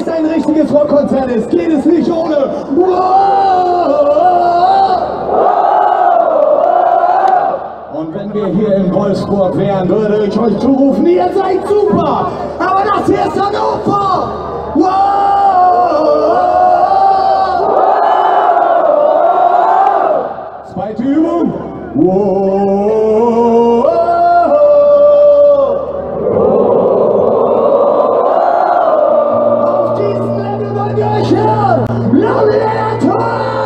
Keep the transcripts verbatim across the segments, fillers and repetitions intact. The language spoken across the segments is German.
es ein richtiges Rockkonzert ist, geht es nicht ohne. Und wenn wir hier in Wolfsburg wären, würde ich euch zurufen, ihr seid super, aber das hier ist Hannover. Zweite Übung. Auf diesem Level wollen wir euch hören. Laudator!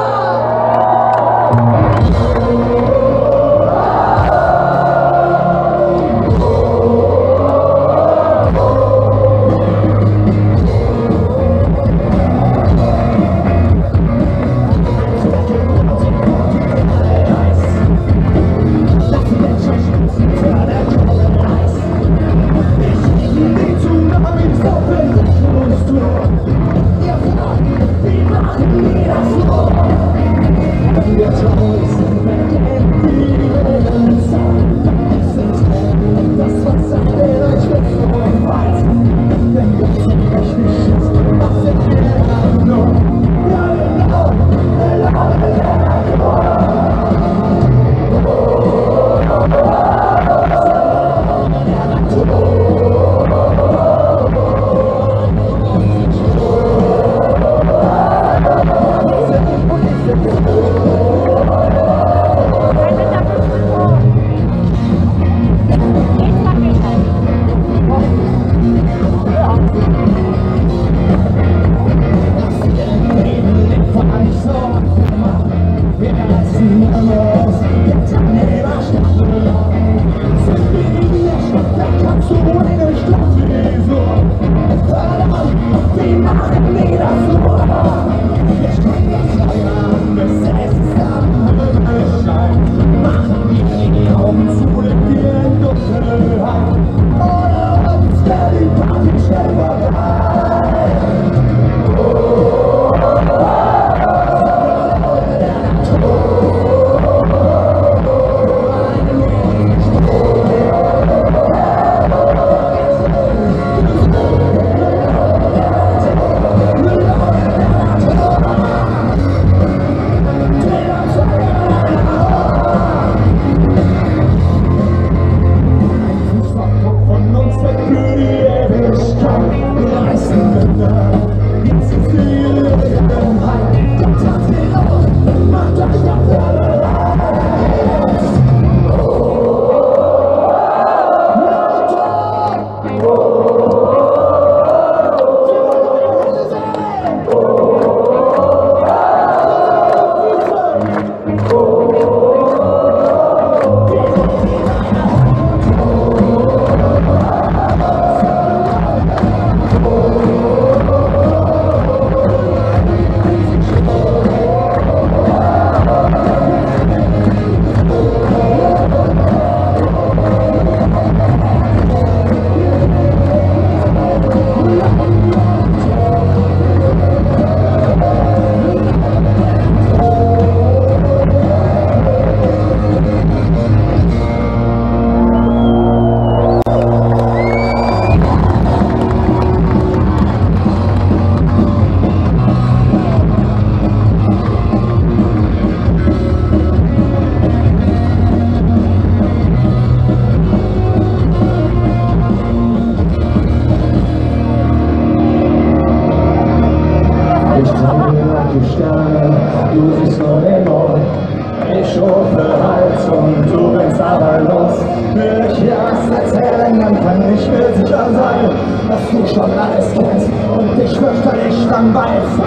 dass du schon alles kennst und dich fürchterlich langweilst.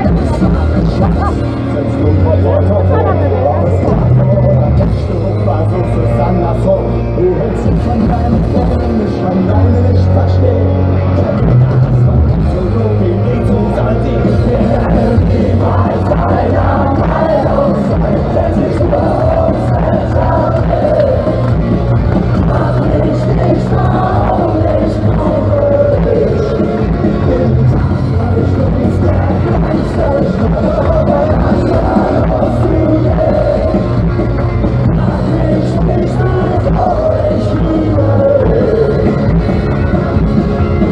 Setz du Roboter vor, ob es Tag oder Nacht, du versuchst es andersrum. Du willst dich von deinem Freund nicht von deinem nicht verstehen. Das war ganz so doof, wie nie zu sein, die wir werden niemals einer Meinung sein, denn sie zu uns besser will. Mach mich nicht traurig, brauche dich. Jeden Tag war ich übrigens der kleinste Stück, aber das war los zu gehen. Mach mich nicht traurig, ich liebe dich.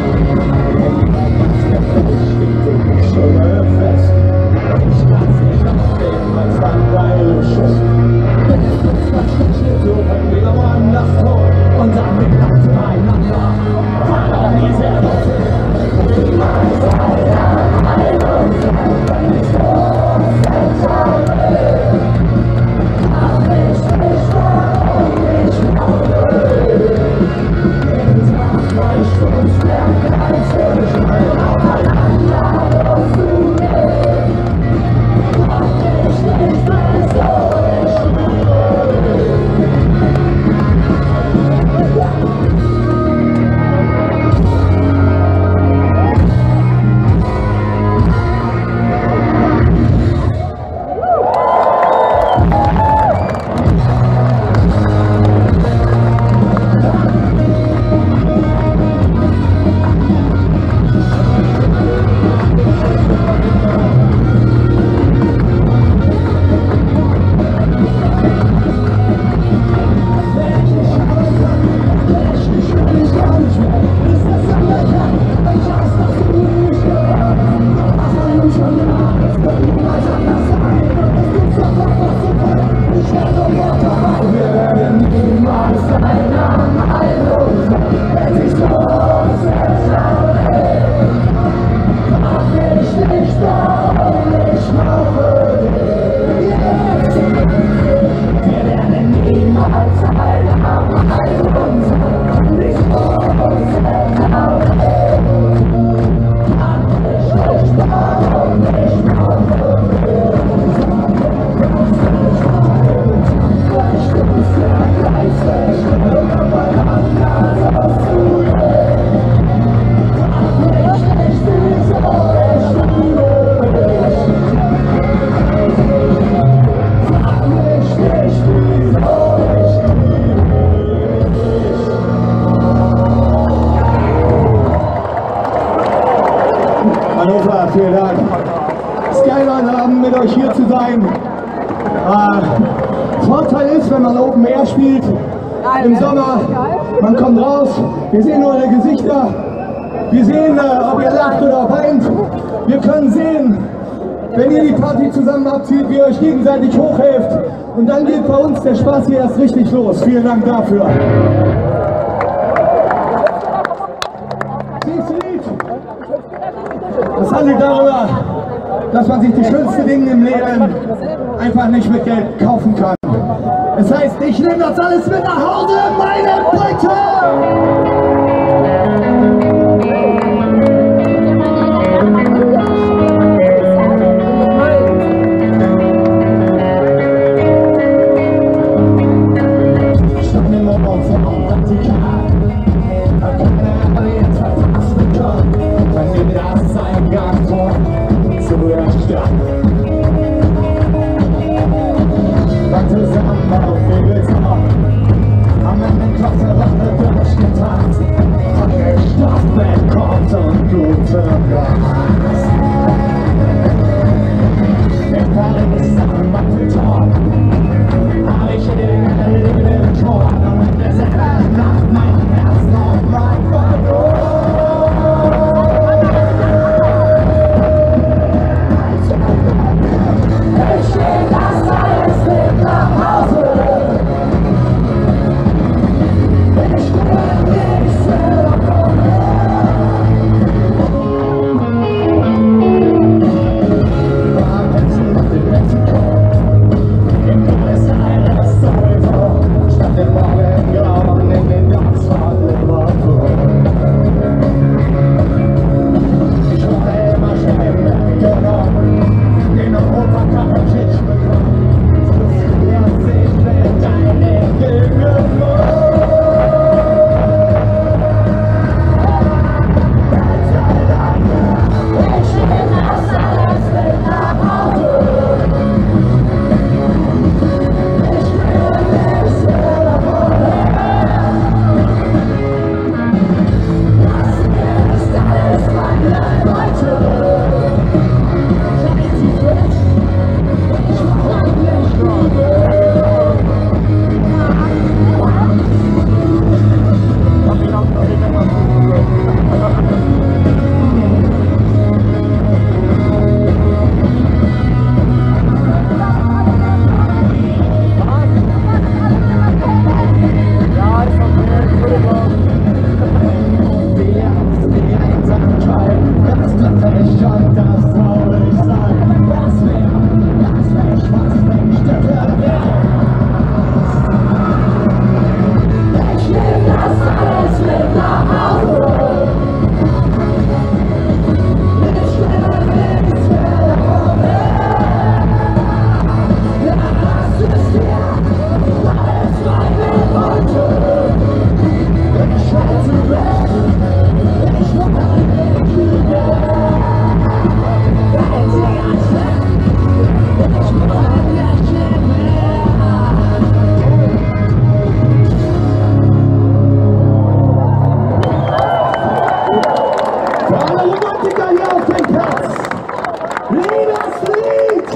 Vielen Dank. Es ist geil, heute Abend mit euch hier zu sein. Äh, Vorteil ist, wenn man Open Air spielt, im Sommer, man kommt raus, wir sehen eure Gesichter, wir sehen, äh, ob ihr lacht oder weint. Wir können sehen, wenn ihr die Party zusammen abzieht, wie ihr euch gegenseitig hochhelft. Und dann geht bei uns der Spaß hier erst richtig los. Vielen Dank dafür. Das handelt darüber, dass man sich die schönsten Dinge im Leben einfach nicht mit Geld kaufen kann. Das heißt, ich nehme das alles mit nach Hause, meine Brüche! Alle Romantiker hier auf den Platz. Liebeslied!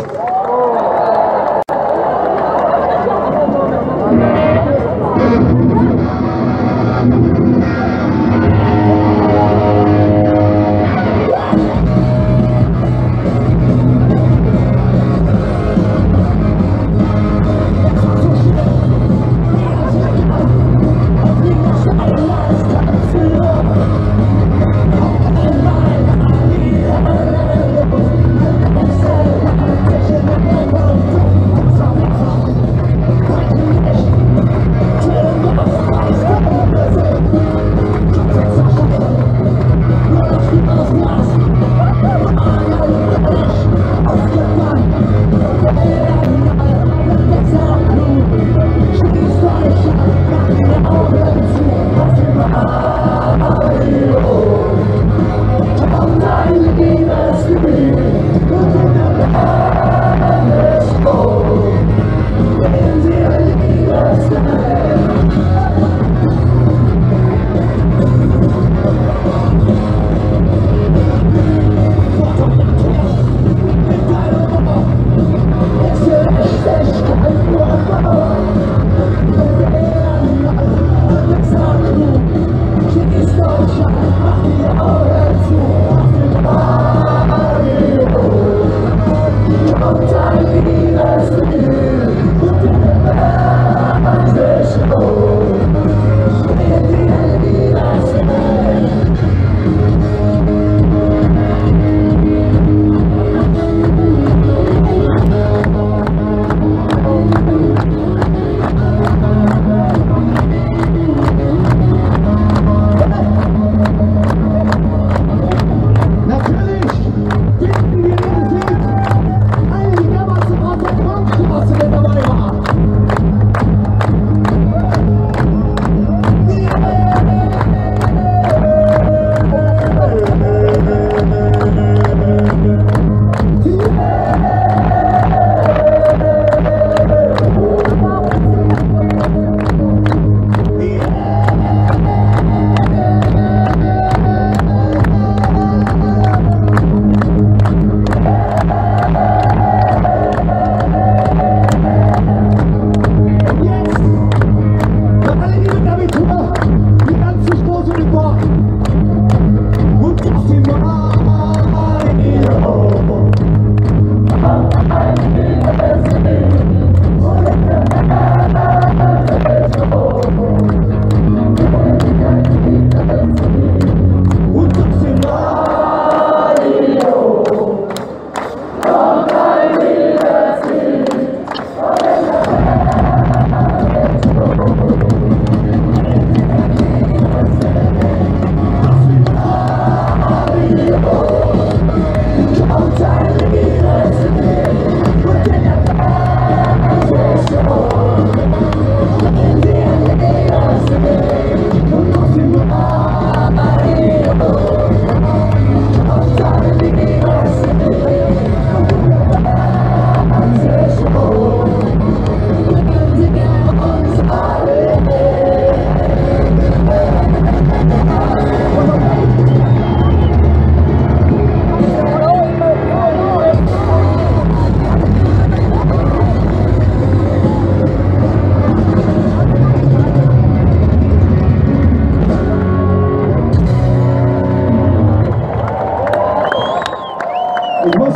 Ich muss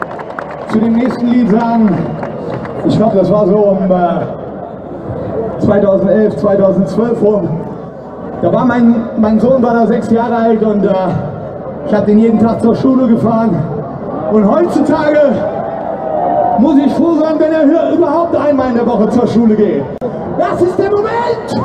zu dem nächsten Lied sagen, ich glaube, das war so um äh, zweitausendelf, zweitausendzwölf rum. Da war mein, mein Sohn war da sechs Jahre alt und äh, ich habe den jeden Tag zur Schule gefahren. Und heutzutage muss ich froh sein, wenn er hier überhaupt einmal in der Woche zur Schule geht. Das ist der Moment!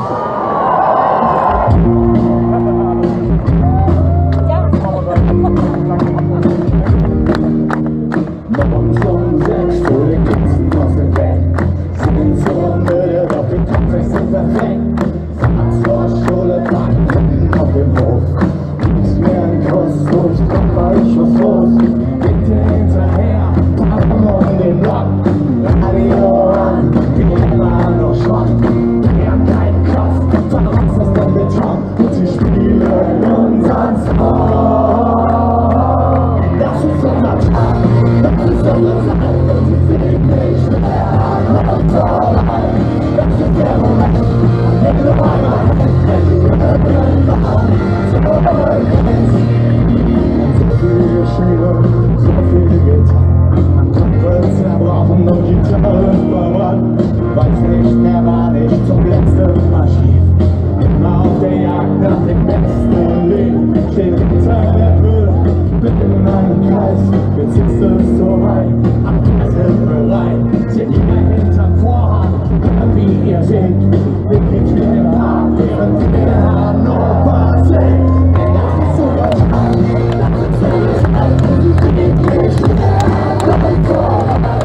Morgens um sechs, hol den Kitzen aus dem Bett. Sind so müde, doch die Kopf sind perfekt. Fahrrad zur Schule, packen auf dem Hof. Gibst mir einen Kuss, so ich komm, war ich was los. Geht dir hinterher, packen um den Block. Radio an, wir gehen immer noch schwach. Wir haben keinen Kopf. sitzt es so weit, am Kessel bereit, seht ihr hinterm Vorhang, wie ihr singt, wirklich schnell ab, während wir Hannover singt. Das ist so was an, das ist so was an, wirklich schnell ab,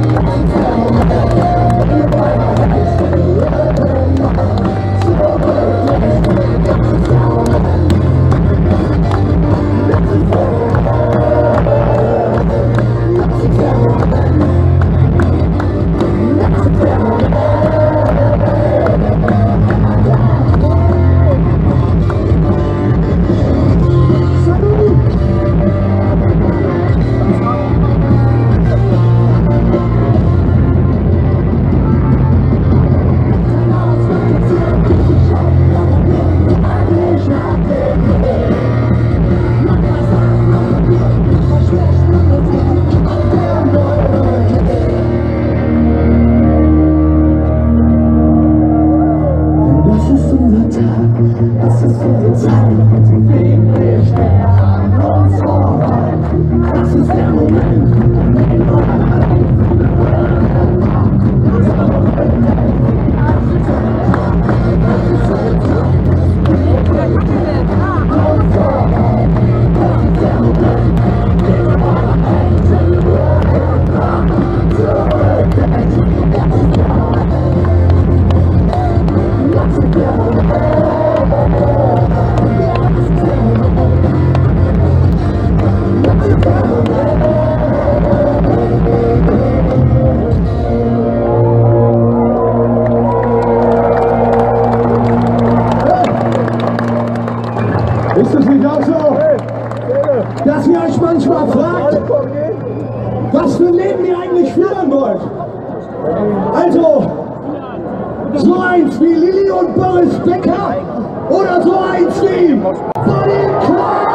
Ist es nicht auch so, dass ihr euch manchmal fragt, was für ein Leben ihr eigentlich führen wollt? Also, so eins wie Lilly und Boris Becker oder so eins wie Bonnie Clyde?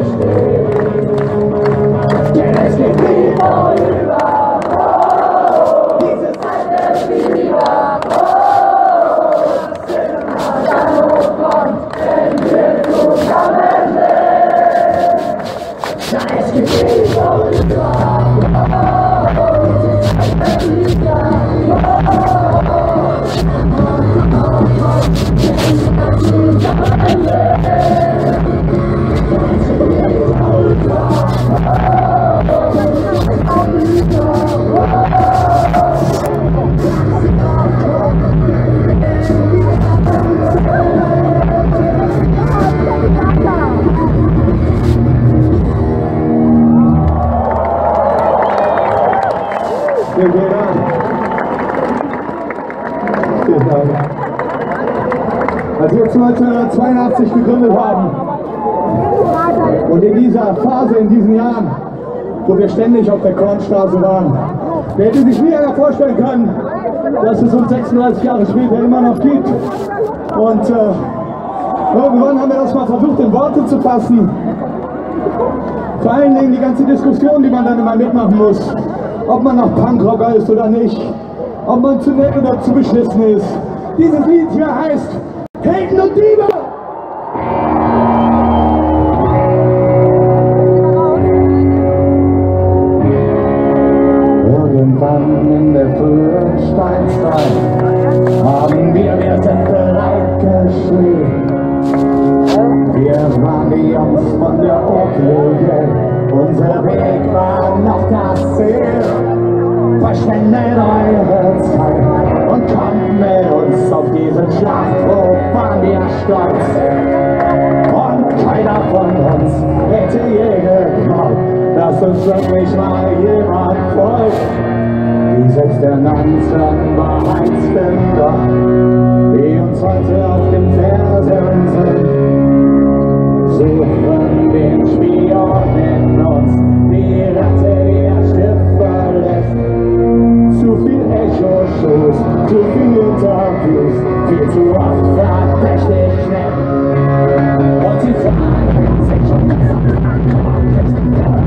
Vielen Dank. Vielen Dank. Als wir neunzehnhundertzweiundachtzig gegründet haben und in dieser Phase, in diesen Jahren, wo wir ständig auf der Kornstraße waren, wer hätte sich nie einer vorstellen können, dass es uns sechsunddreißig Jahre später immer noch gibt. Und äh, irgendwann haben wir das mal versucht, in Worte zu fassen. Vor allen Dingen die ganze Diskussion, die man dann immer mitmachen muss. Ob man noch Punkrocker ist oder nicht, ob man zu nett oder zu beschissen ist. Dieses Lied hier heißt Helden und Diebe! Irgendwann in der frühen Steinzeit haben wir, wir sind bereit geschrien. Wir waren die Jungs von der Oakland, unser Weg war noch das Ziel. Verschwendet eure Zeit und kommt mit uns auf diesen Schlachthof, waren wir stolz. Und keiner von uns hätte je geglaubt, dass uns wirklich mal jemand folgt. Die sechsundneunzig Wahrheitsfinder, die uns heute auf den Fersen sind, suchen den Spion in uns, die Ratte, die das Schiff verlässt. Zu viel Echo-Shows, zu viel Interviews, viel zu oft verdächtig schnell. Und sie fragen sich schon ganz am Ankommen, jetzt sind wir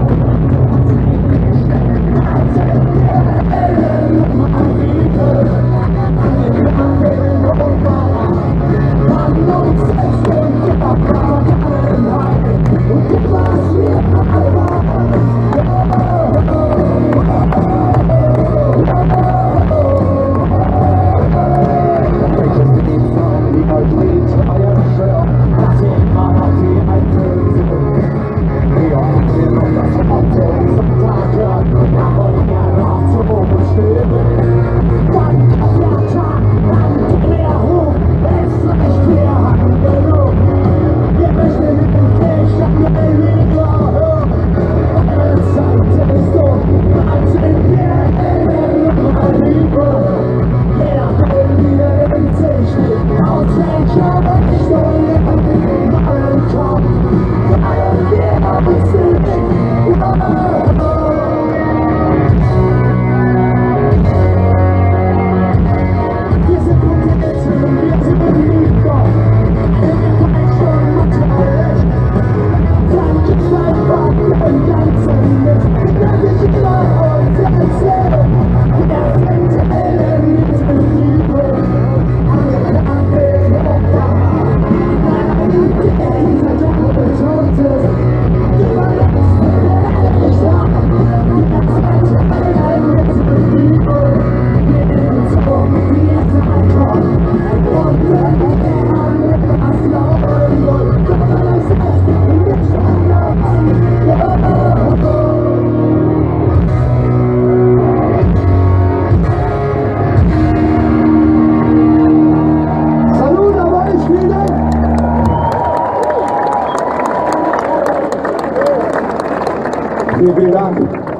Vielen, vielen Dank.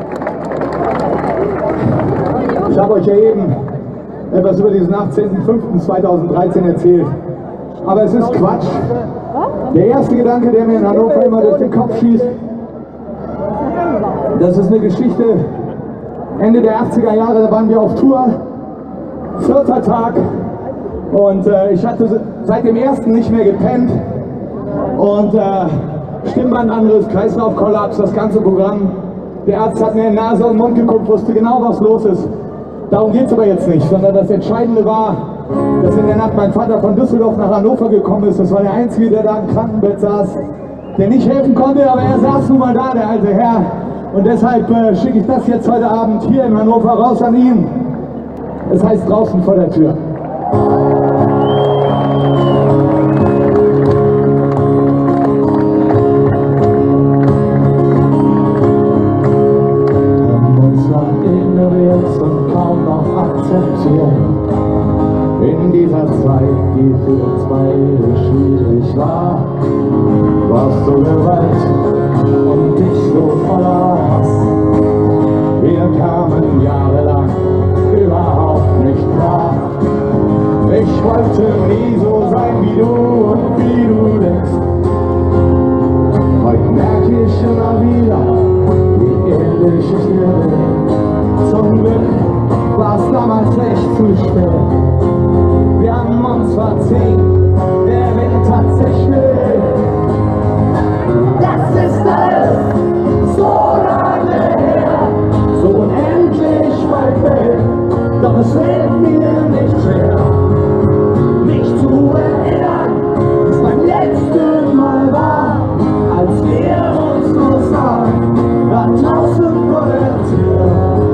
Ich habe euch ja eben etwas über diesen achtzehnten fünften zweitausenddreizehn erzählt. Aber es ist Quatsch. Der erste Gedanke, der mir in Hannover immer durch den Kopf schießt, das ist eine Geschichte Ende der achtziger Jahre, da waren wir auf Tour, vierter Tag, und äh, ich hatte seit dem ersten nicht mehr gepennt. Und äh, Stimmbandangriff, Kreislaufkollaps, das ganze Programm. Der Arzt hat mir in Nase und Mund geguckt, wusste genau, was los ist. Darum geht es aber jetzt nicht, sondern das Entscheidende war, dass in der Nacht mein Vater von Düsseldorf nach Hannover gekommen ist. Das war der Einzige, der da im Krankenbett saß, der nicht helfen konnte, aber er saß nun mal da, der alte Herr. Und deshalb äh, schicke ich das jetzt heute Abend hier in Hannover raus an ihn. Es heißt draußen vor der Tür. In dieser Zeit, die für uns beide schwierig war, warst du Gewalt und ich so voller Hass. Wir kamen jahrelang überhaupt nicht klar. Ich wollte nie so sein wie du und wie du denkst. Heute merke ich immer wieder, wie ehrlich ich dir bin. Zum Glück war es damals echt zu spät. Wir haben uns verziehen, der Wind hat sich still. Das ist alles so lange her, so unendlich weit weg. Doch es fällt mir nicht schwer, mich zu erinnern, was beim letzten Mal war, als wir uns nur sahen, da draußen vor der Tür.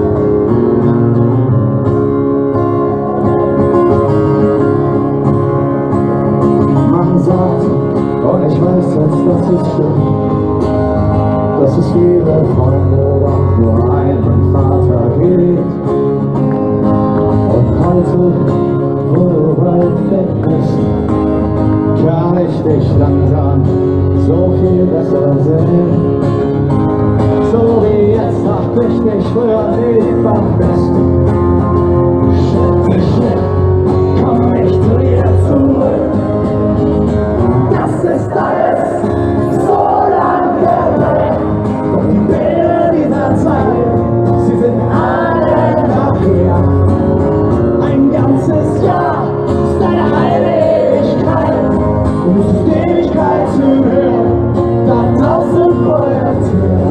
Und ich weiß jetzt, dass es stimmt, dass es viele Freunde doch nur einen Vater gibt. Und heute, wo du weit weg bist, kann ich dich langsam so viel besser sehen. So wie jetzt hab ich dich früher lieb am besten. Schritt für Schritt komm ich zu dir zurück. Das ist alles so lange weg. Und die Bilder dieser Zeit, sie sind alle nachher. Ein ganzes Jahr ist eine halbe Ewigkeit. Und es ist Ewigkeit zu hören, da draußen vor der Tür.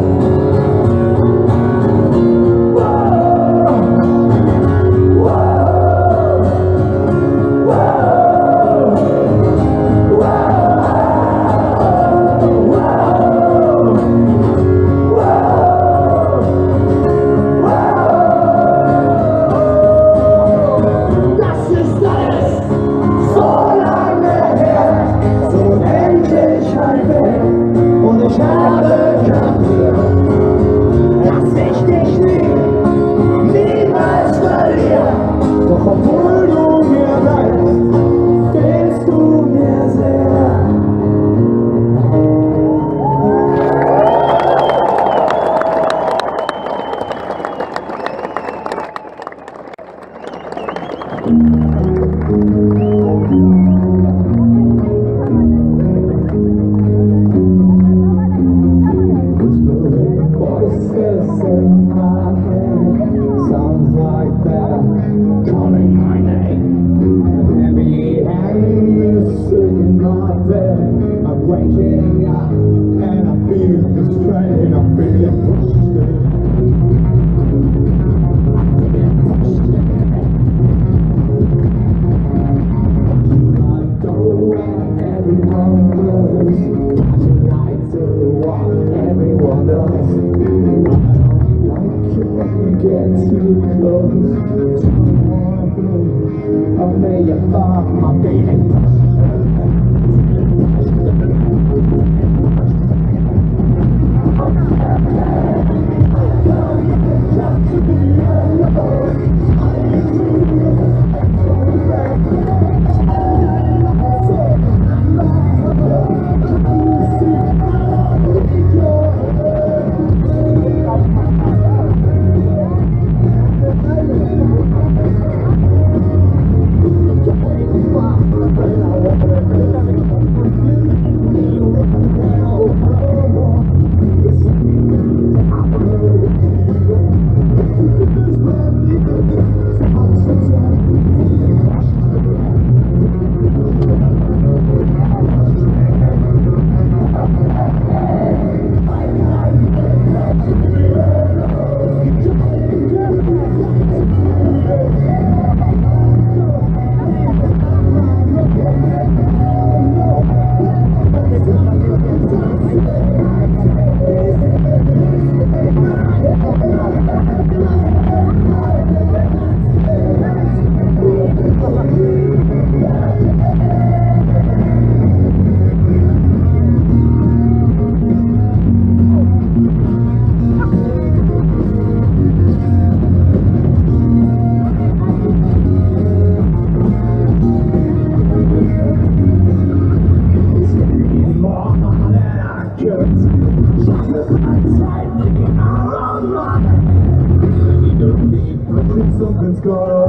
Let's go.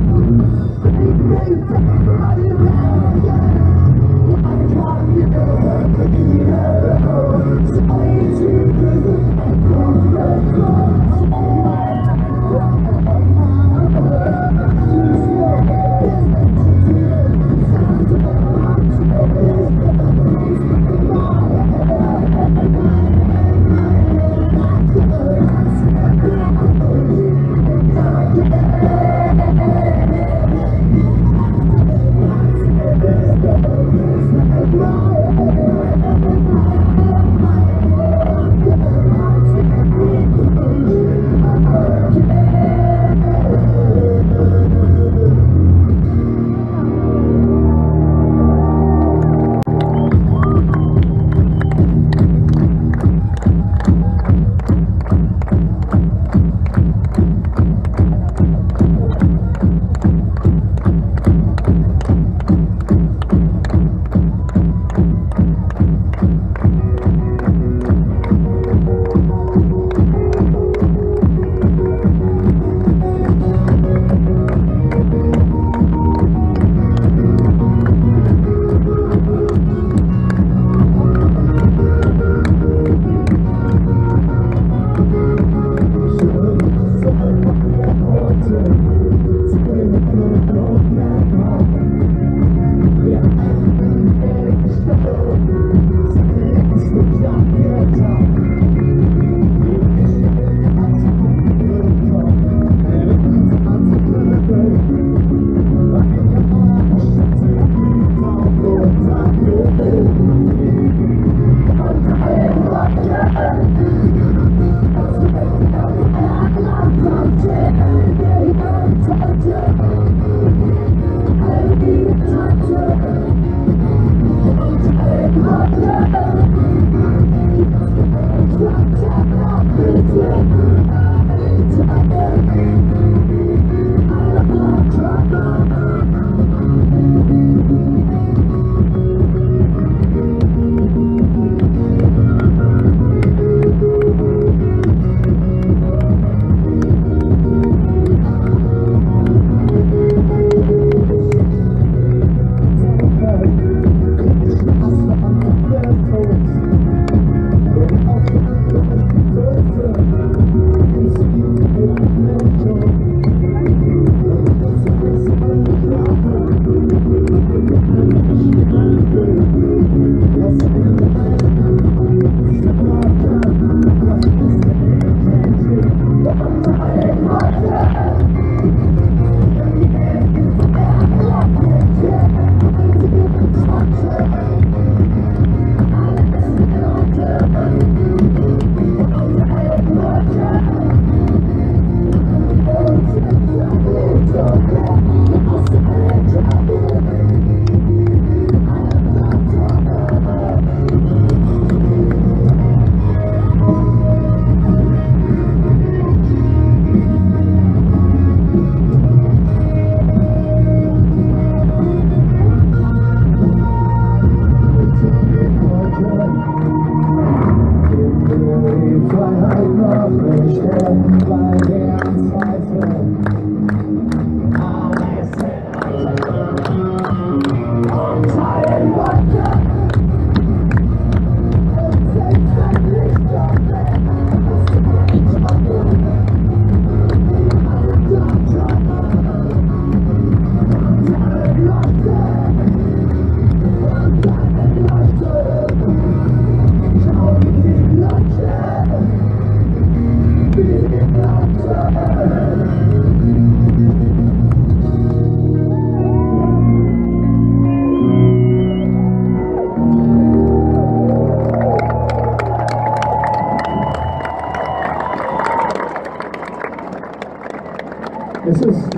Es ist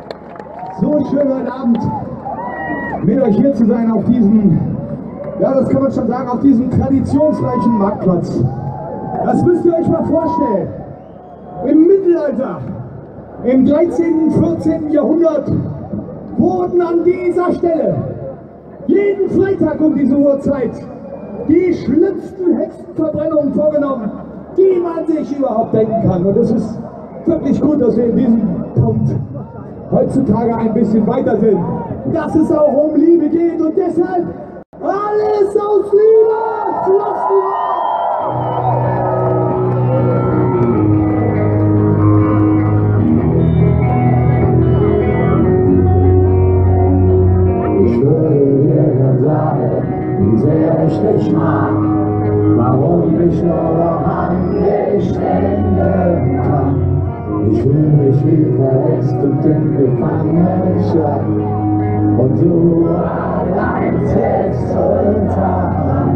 so schön heute Abend mit euch hier zu sein auf diesem, ja das kann man schon sagen, auf diesem traditionsreichen Marktplatz. Das müsst ihr euch mal vorstellen. Im Mittelalter, im dreizehnten, vierzehnten Jahrhundert wurden an dieser Stelle jeden Freitag um diese Uhrzeit die schlimmsten Hexenverbrennungen vorgenommen, die man sich überhaupt denken kann. Und es ist wirklich gut, dass wir in diesem Punkt heutzutage ein bisschen weiter sind, dass es auch um Liebe geht und deshalb alles aus Liebe! Schluss, ich würde dir gern sagen, wie sehr ich dich mag, warum ich nur noch an dich denken kann. Ich fühle mich wie verletzt und in Gefangenschaft und du allein zählst unter.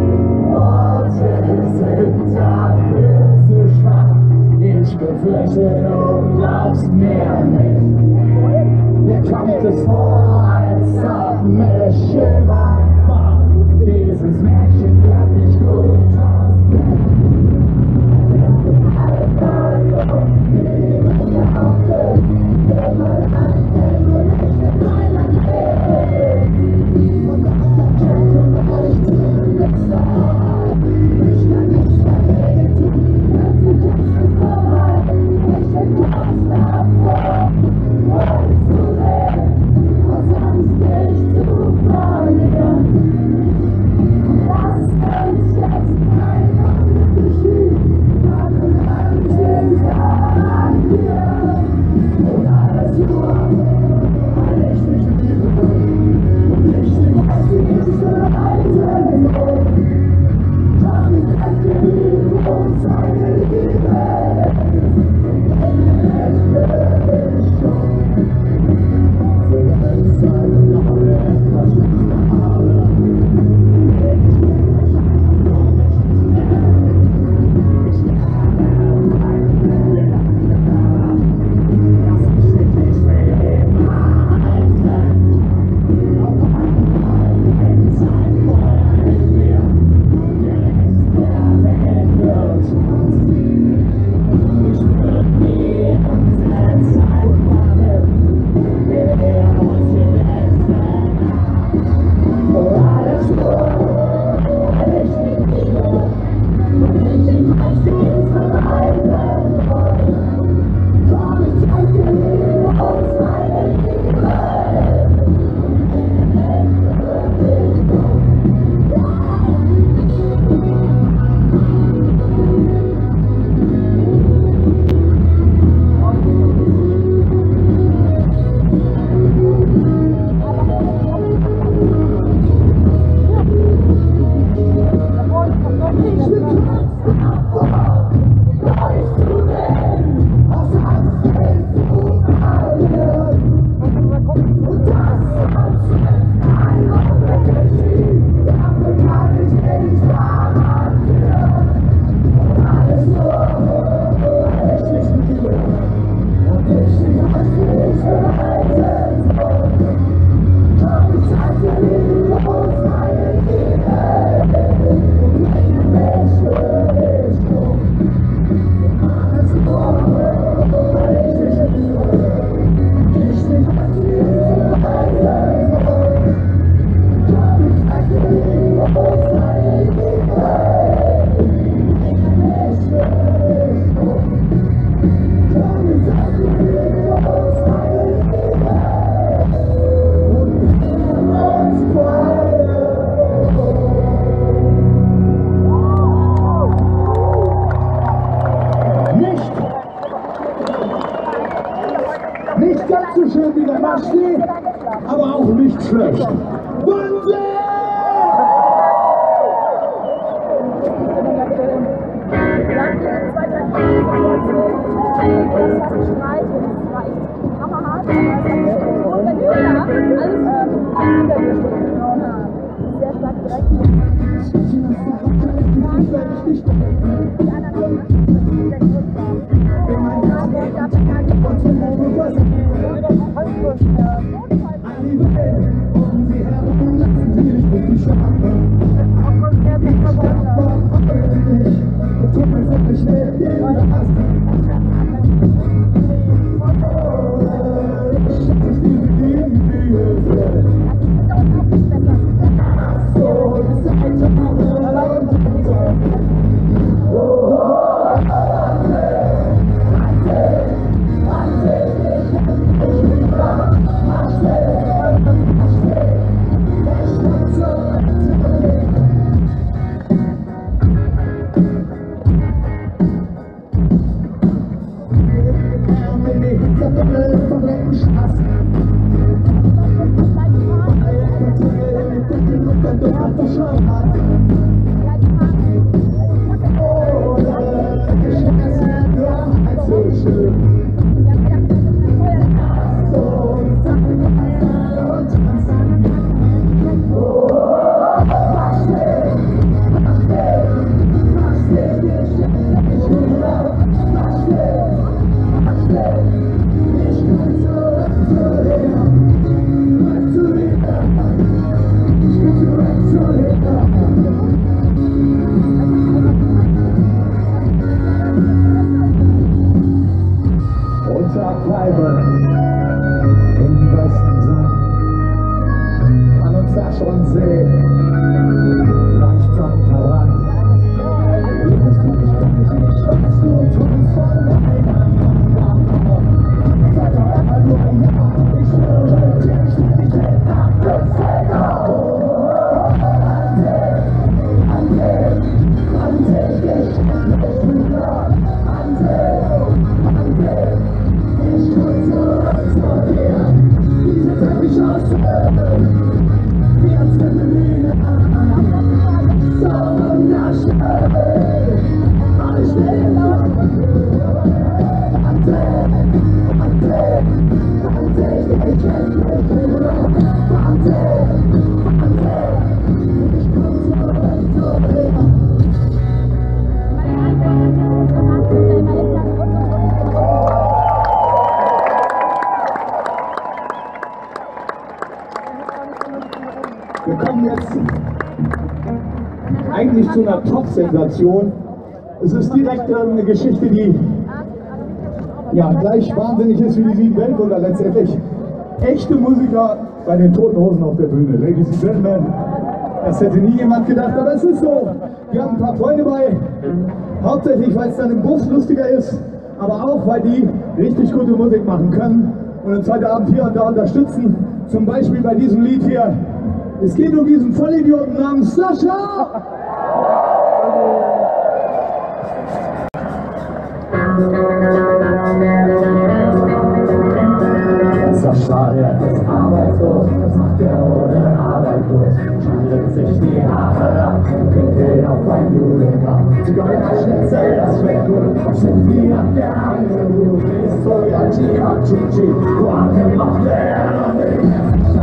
Worte sind dafür zu schwach. Ich befürchte, du glaubst mir nicht. Mir kommt es vor, als ob mich jemand war. Dieses Märchen wird nicht gut ausgehen. Nicht ganz so schön wie der Maschki, aber auch nicht schlecht. Wahnsinn! Oh, Unterbleibe im besten Sinn, kann uns da schon sehen, leicht verrannt. Liebest du mich, kann ich nicht, was du tust von deinem Mann. Sag doch einfach nur ja, ich schwöre dir, ich will dich mit Abgefänger. Wir kommen jetzt eigentlich zu einer Top-Sensation. Es ist direkt eine Geschichte, die ja gleich wahnsinnig ist wie die sieben Weltwunder letztendlich. Echte Musiker bei den Toten Hosen auf der Bühne. Ladies and Gentlemen, das hätte nie jemand gedacht, aber es ist so. Wir haben ein paar Freunde bei, hauptsächlich weil es dann im Bus lustiger ist, aber auch weil die richtig gute Musik machen können und uns heute Abend hier und da unterstützen. Zum Beispiel bei diesem Lied hier. Es geht um diesen Vollidioten namens Sascha! Sascha, der ist arbeitslos, das macht er ohne Arbeit durch. Schneidet sich die Haare ab, bringt den auf ein Jugendab. Zigeunerschnitzel, das schmeckt gut, sind wie ab der Angel. Du bist so ja Gia, Chichi, Guate macht er noch nicht.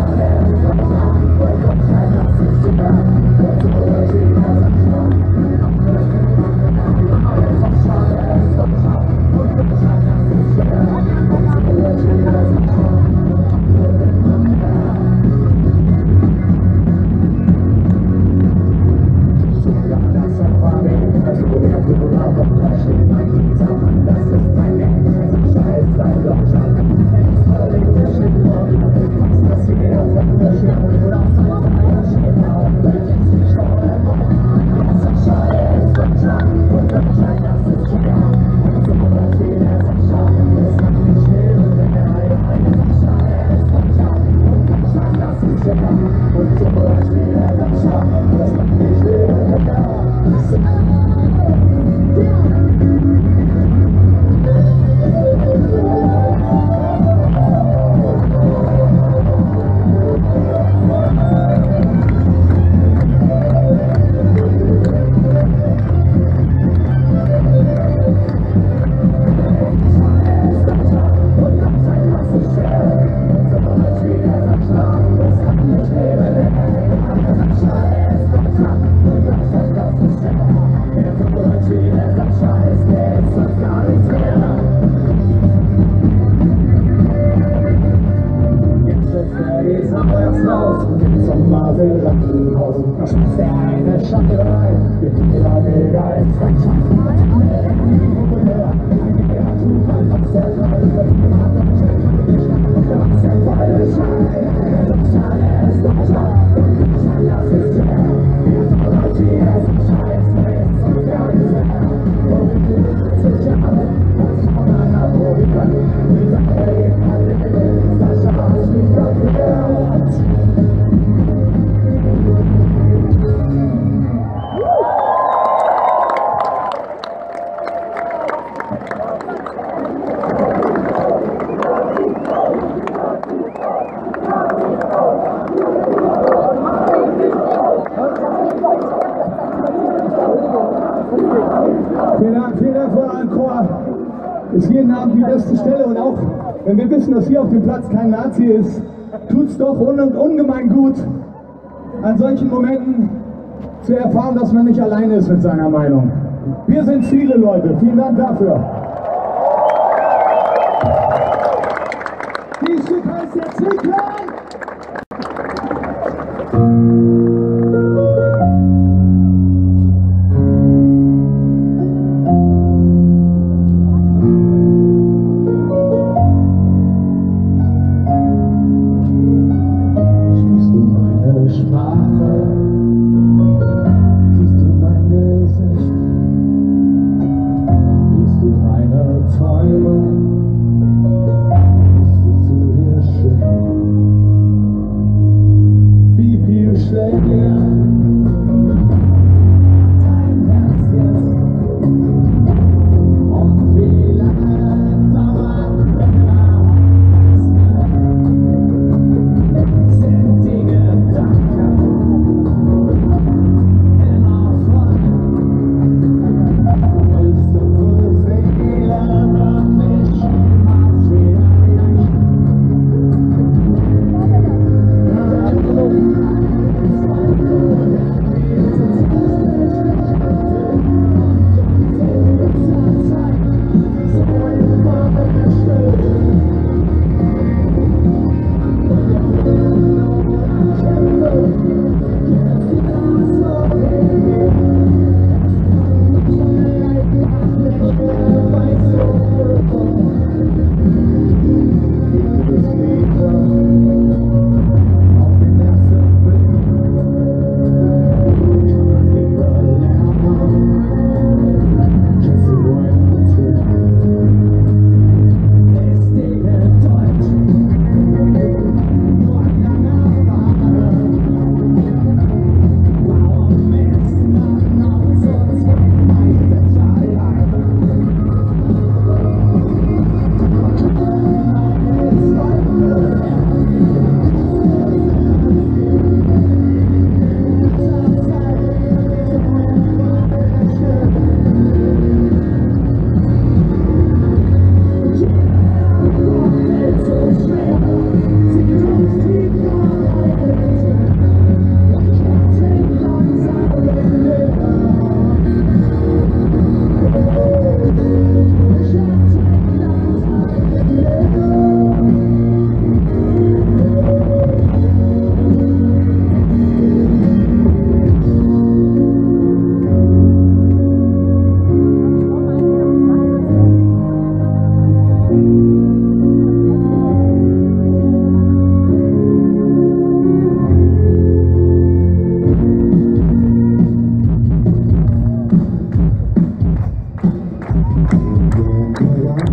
Vielen Dank, vielen Dank für euren Chor. Ist jeden Abend die beste Stelle und auch wenn wir wissen, dass hier auf dem Platz kein Nazi ist, tut es doch un und ungemein gut, an solchen Momenten zu erfahren, dass man nicht alleine ist mit seiner Meinung. Wir sind viele Leute. Vielen Dank dafür. Dieses Stück heißt der Zwickern.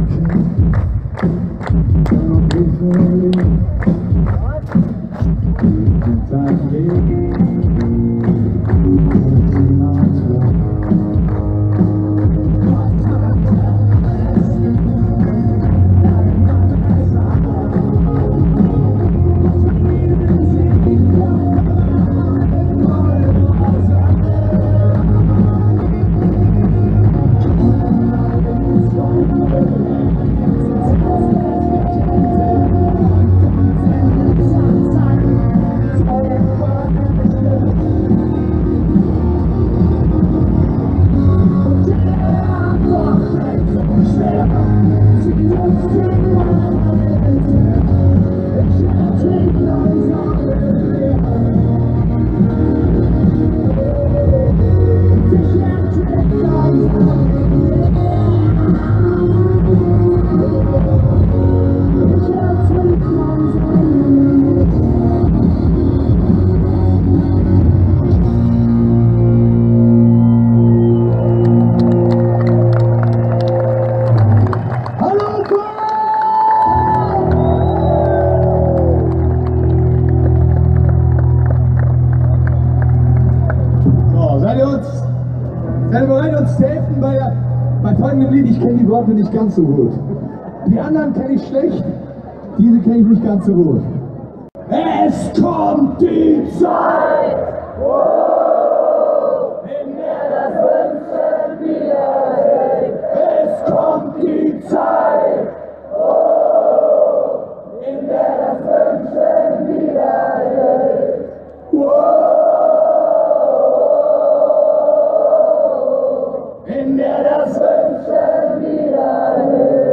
Nicht ganz so gut. Die anderen kenne ich schlecht, diese kenne ich nicht ganz so gut. Es kommt die Zeit, in der das Wünschen wieder hält. Es kommt die Zeit, in der das Wünschen wieder hält. In der das Wünschen wieder hält.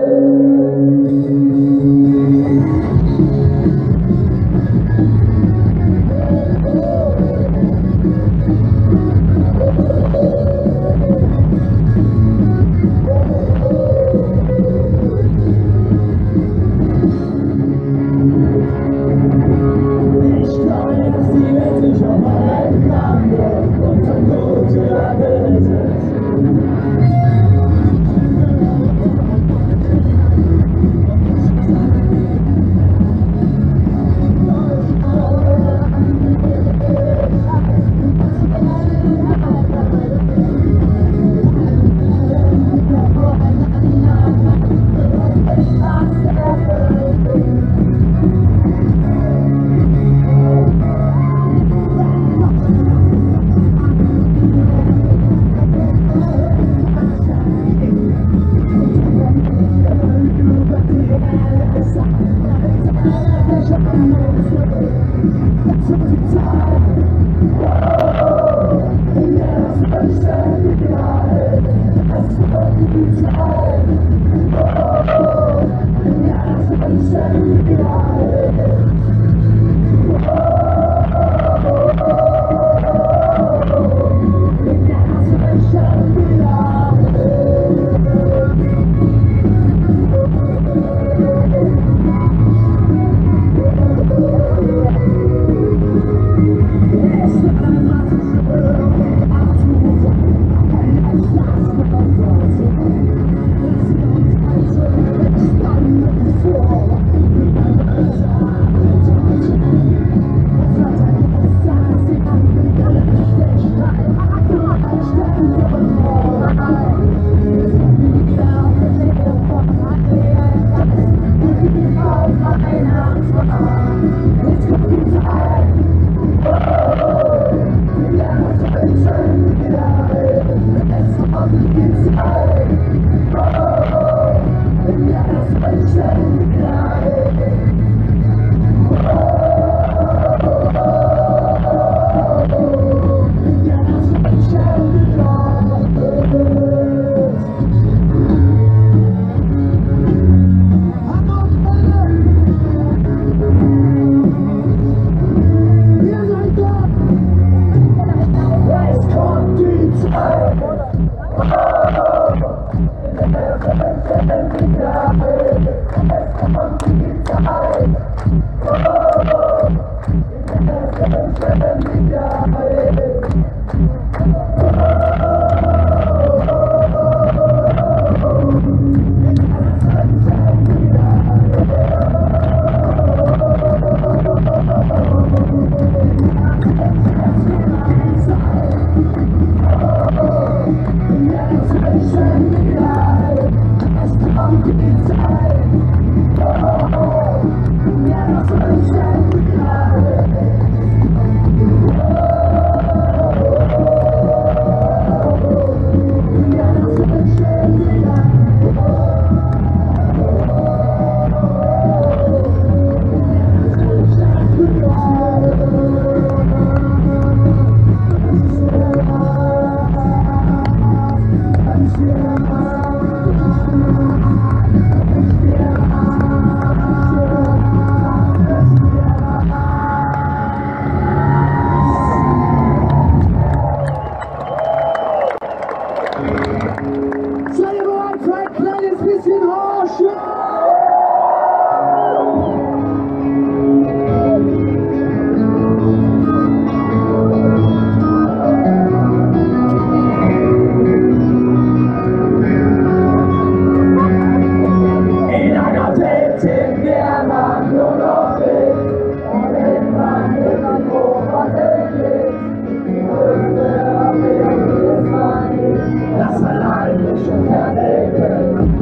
kleines bisschen Rausch. In einer Welt, in der man nur noch lebt und in man irgendwo weitergeht, die größte Abwehr ist man nicht, das allein nicht schon verdecken.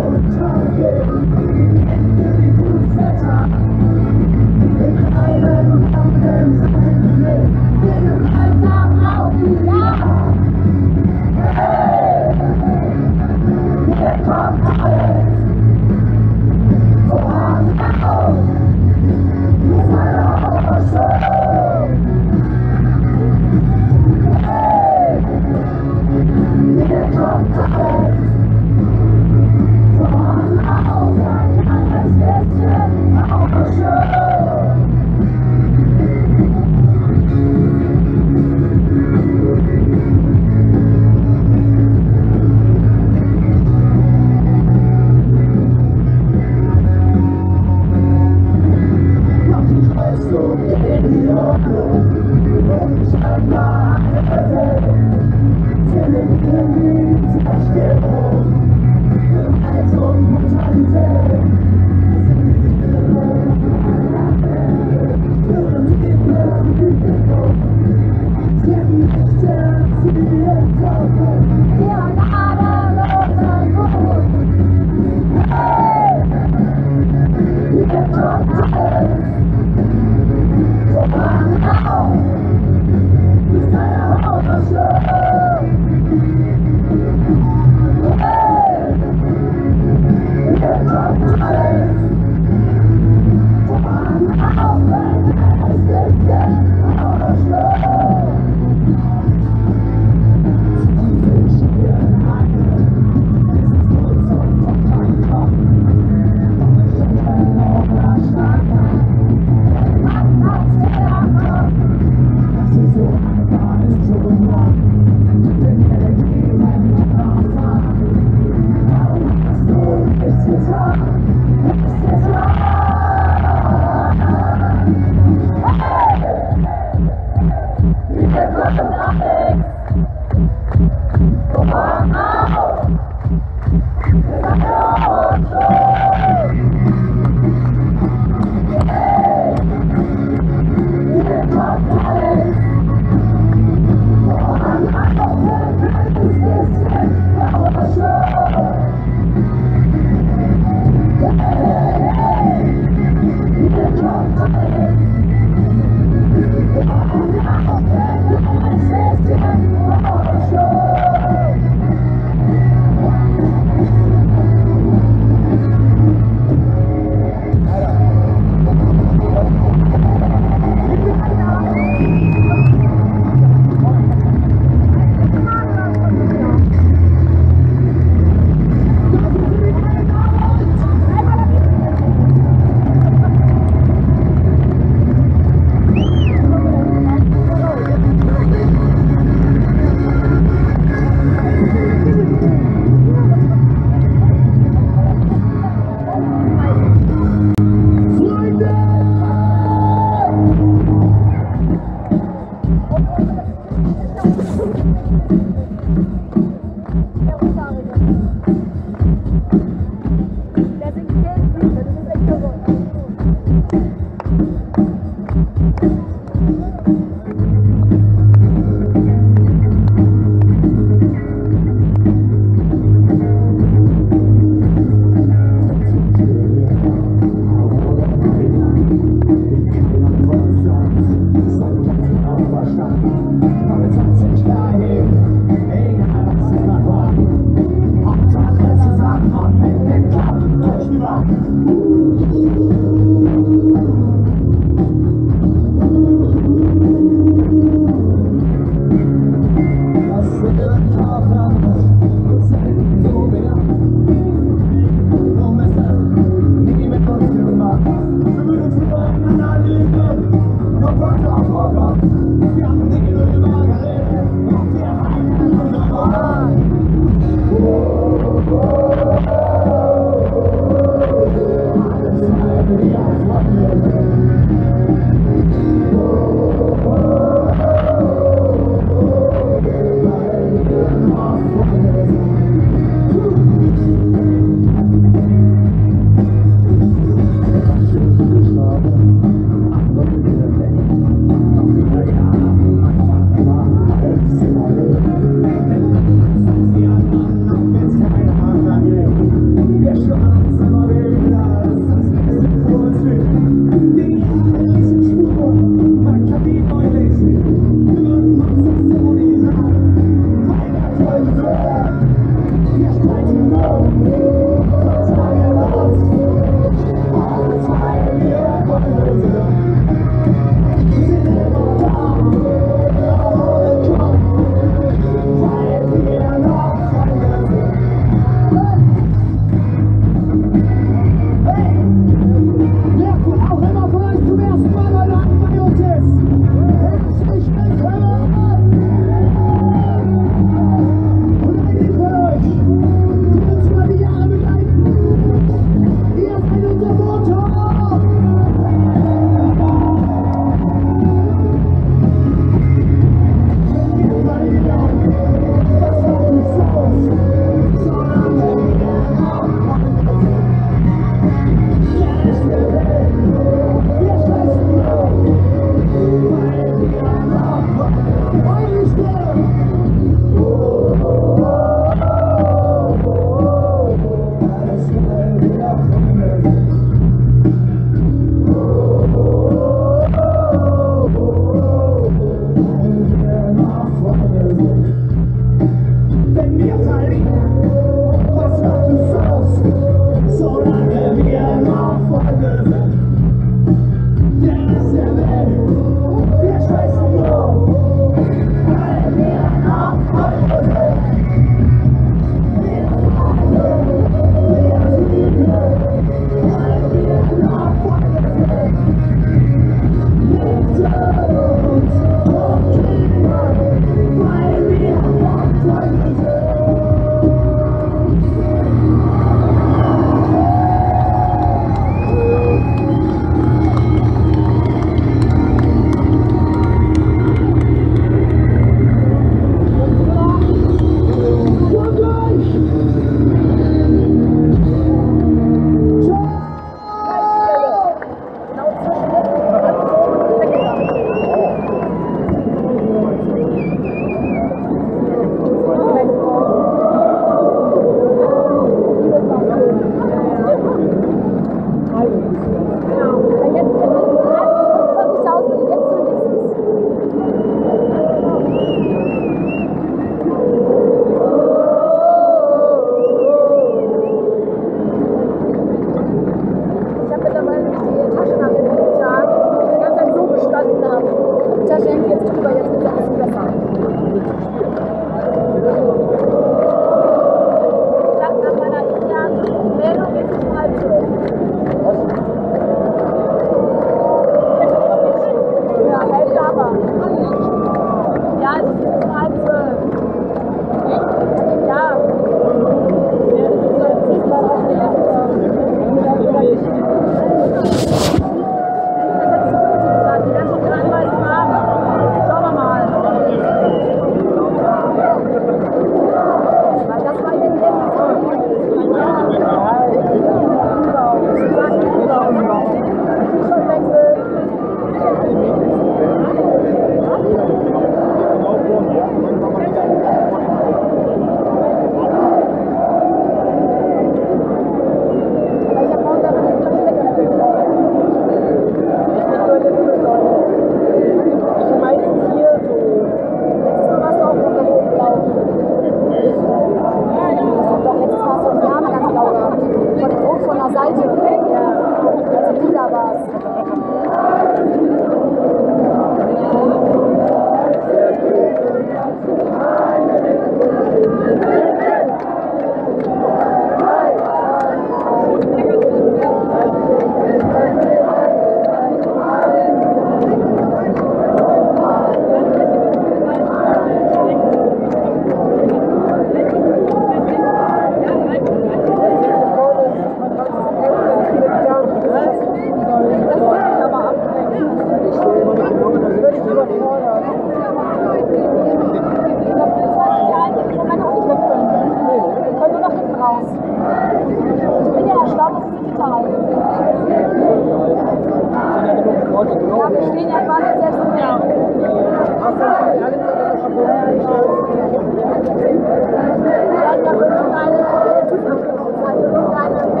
Ja,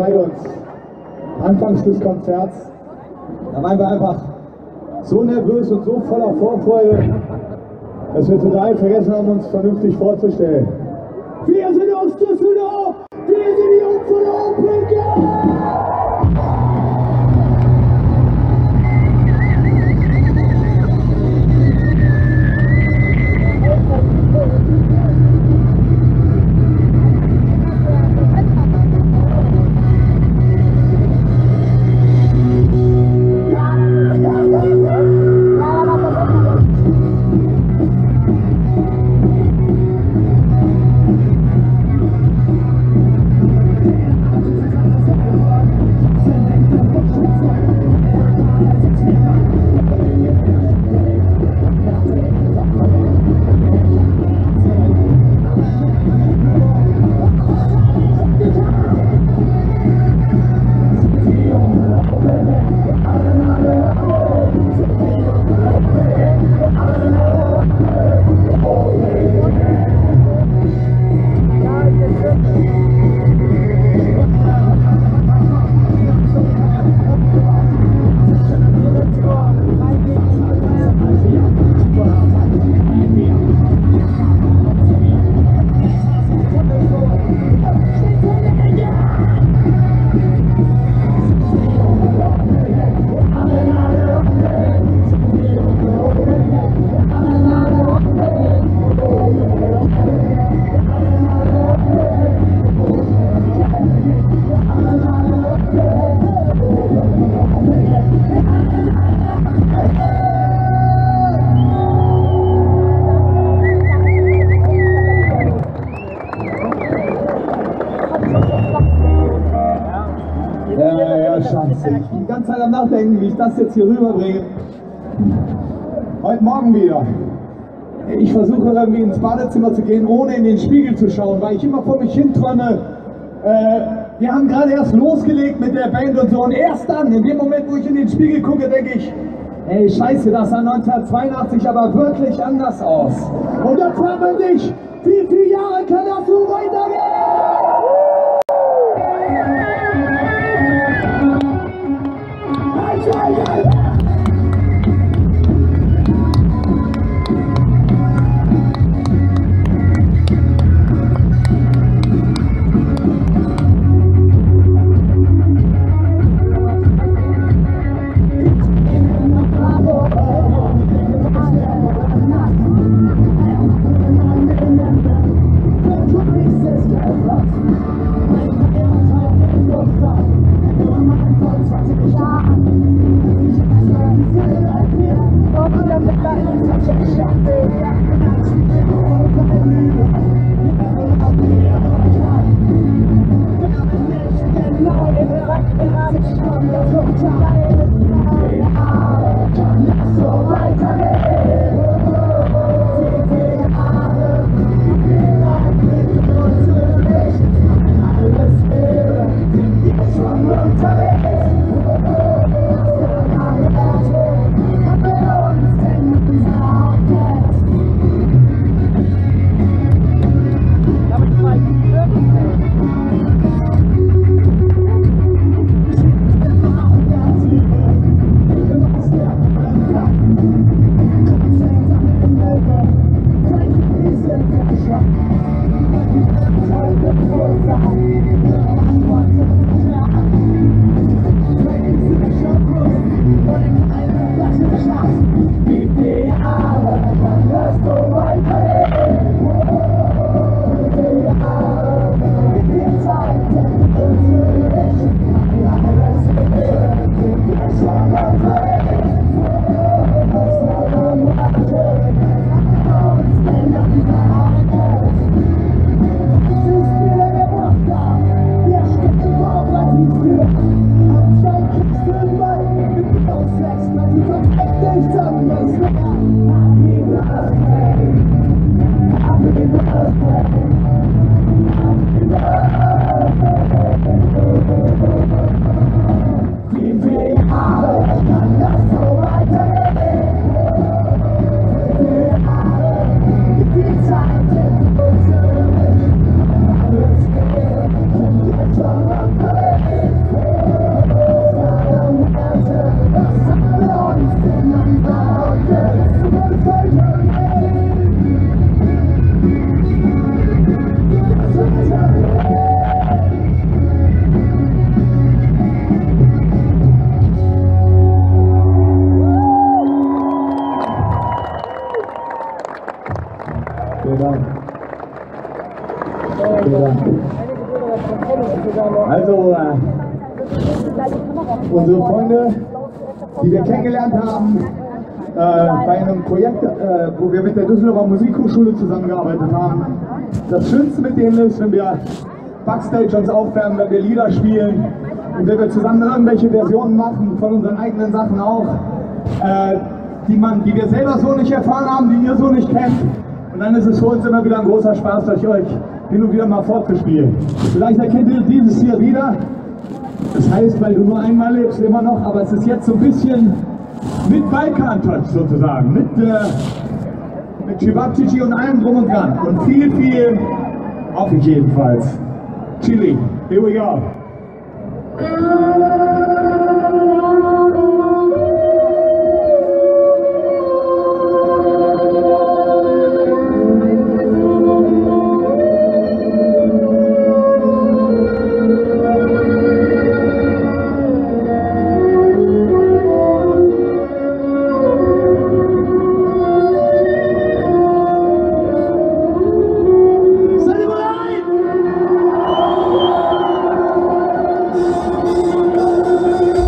bei uns. Anfangs des Konzerts, da waren wir einfach so nervös und so voller Vorfreude, dass wir total vergessen haben, uns vernünftig vorzustellen. Wir sind aus Düsseldorf! Wir sind die Jungs von der Open Gang! Scheiße, ich bin die ganze Zeit am Nachdenken, wie ich das jetzt hier rüberbringe. Heute Morgen wieder. Ich versuche irgendwie ins Badezimmer zu gehen, ohne in den Spiegel zu schauen, weil ich immer vor mich hin träume. Äh, wir haben gerade erst losgelegt mit der Band und so, und erst dann, in dem Moment, wo ich in den Spiegel gucke, denke ich, ey, scheiße, das sah neunzehnhundertzweiundachtzig aber wirklich anders aus. Und dann fragt man sich, wie viele Jahre kann das so weitergehen? Let's go. Vielen Dank. Vielen Dank. Also, äh, unsere Freunde, die wir kennengelernt haben, äh, bei einem Projekt, äh, wo wir mit der Düsseldorfer Musikhochschule zusammengearbeitet haben. Das Schönste mit denen ist, wenn wir Backstage uns aufwärmen, wenn wir Lieder spielen und wenn wir zusammen irgendwelche Versionen machen, von unseren eigenen Sachen auch, äh, die, man, die wir selber so nicht erfahren haben, die ihr so nicht kennt. Und dann ist es für uns immer wieder ein großer Spaß, euch hin und wieder mal vorzuspielen. Vielleicht erkennt ihr dieses hier wieder. Das heißt, weil du nur einmal lebst, immer noch, aber es ist jetzt so ein bisschen mit Balkan-Touch sozusagen, mit, äh, mit Cevapcici und allem drum und dran. Und viel, viel, hoffe ich jedenfalls, Chili. Here we go. Seid ihr bereit?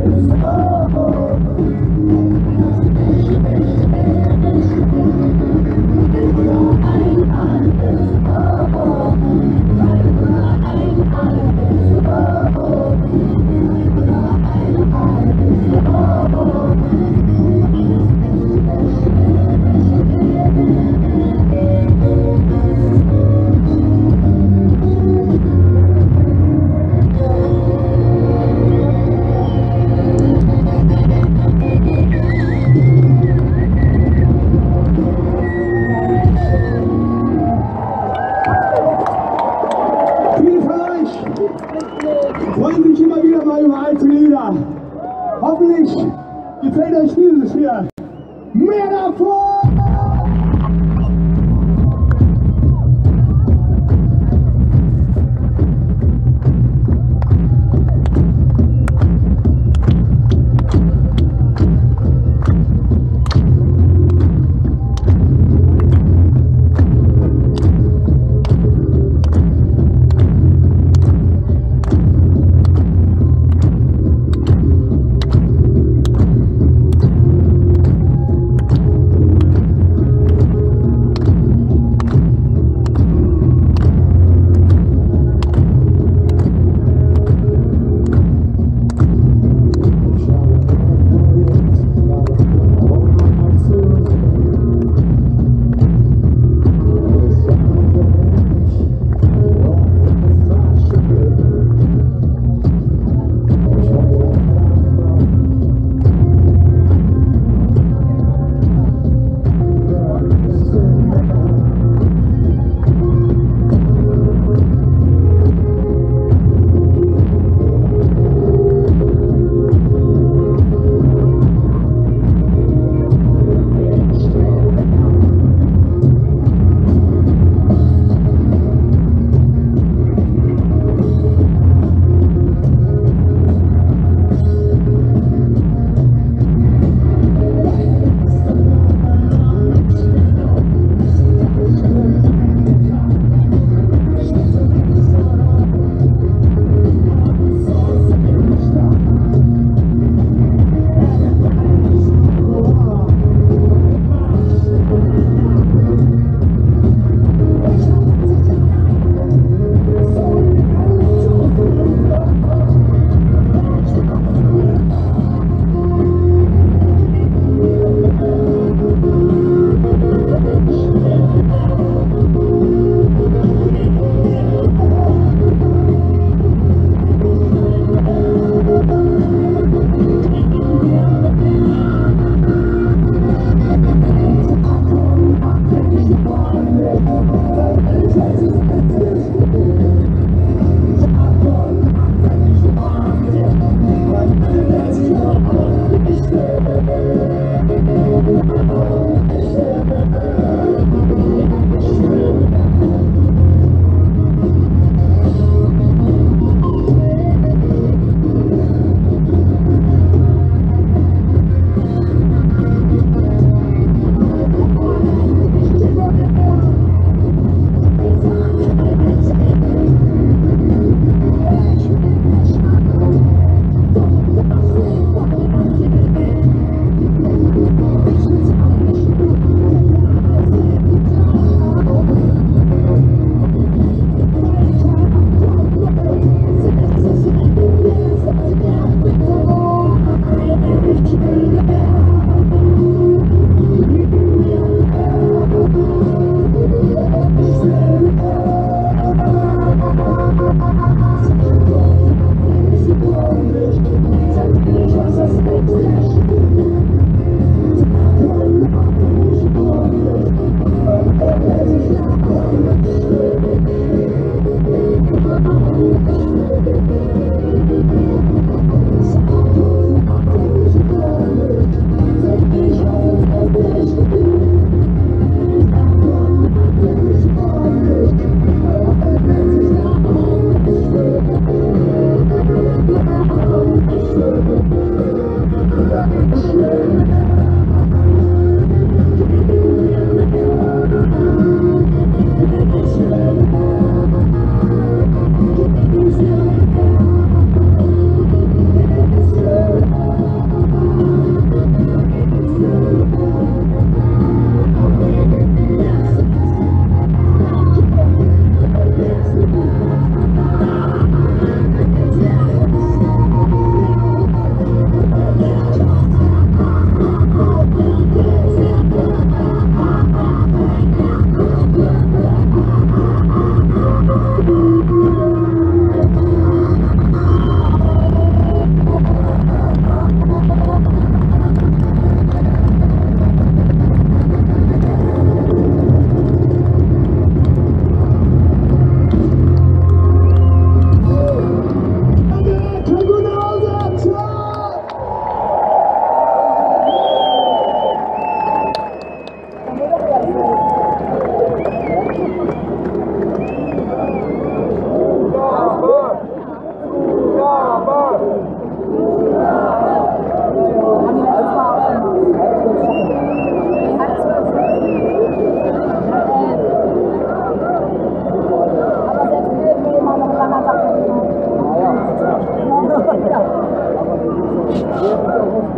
Freuen sich immer wieder mal über alte Lieder. Hoffentlich gefällt euch dieses hier. Mehr davon!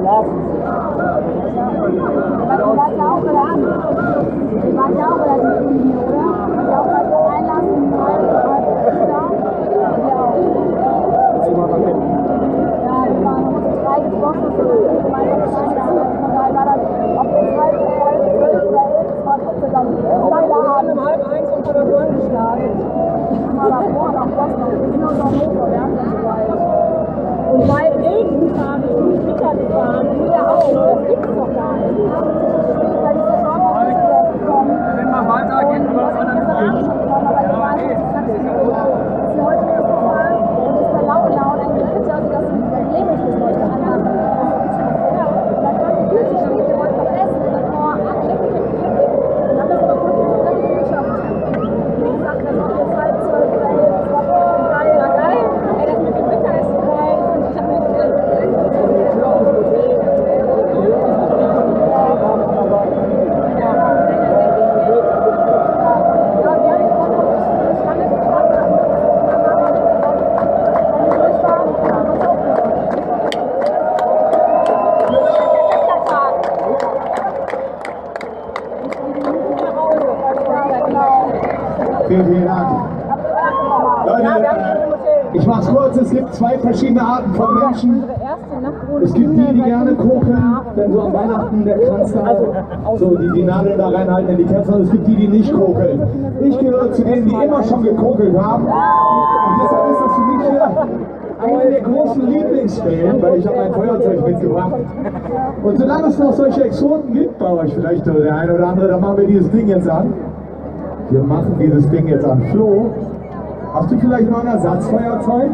ja auch geladen. Die waren ja auch relativ früh hier, oder? Die auch gleich einlassen, halb, halb, da. Ja. Ja, wir waren um drei getroffen, so gemeinsam einladen. Also von daher war das, ob jetzt halb, halb, zwölf oder elf, das war trotzdem dann Feierabend. Um halb eins und oder neun geschlagen. Aber davor, aber auch das noch. Wir sind aus Hannover, wir haben es so weit. Und weil Regen fahren, und Witter fahren, wir auch, das gibt es doch gar nicht. Wenn man weitergeht, kann man das andere nicht gehen. Aber ich weiß nicht, dass sie heute wieder so fahren und es ist dann laut laut, dann gibt es also, dass sie nämlich das Leute anhaben. Ja, und dann können die Füße stehen, die wollen doch essen und dann oh, klick, klick, klick. Und dann ist aber gut, dass sie das geschafft haben. Wie gesagt, das war jetzt halb zwölf oder elf, das war trotzdem geil. Ja, geil. Ey, das mit dem Mittagessen geil. Und ich habe mir das Vielen, vielen Dank. Leute, ich mach's kurz, es gibt zwei verschiedene Arten von Menschen. Es gibt die, die gerne kokeln, wenn so an Weihnachten der Kranz da, so die die Nadeln da reinhalten in die Kerzen, und es gibt die, die nicht kokeln. Ich gehöre zu denen, die immer schon gekokelt haben, und deshalb ist das für mich hier eine der großen Lieblingsstellen, weil ich habe mein Feuerzeug mitgebracht. Und solange es noch solche Exoten gibt bei euch, vielleicht der eine oder andere, dann machen wir dieses Ding jetzt an. Wir machen dieses Ding jetzt an. Flo, hast du vielleicht noch ein Ersatzfeuerzeug?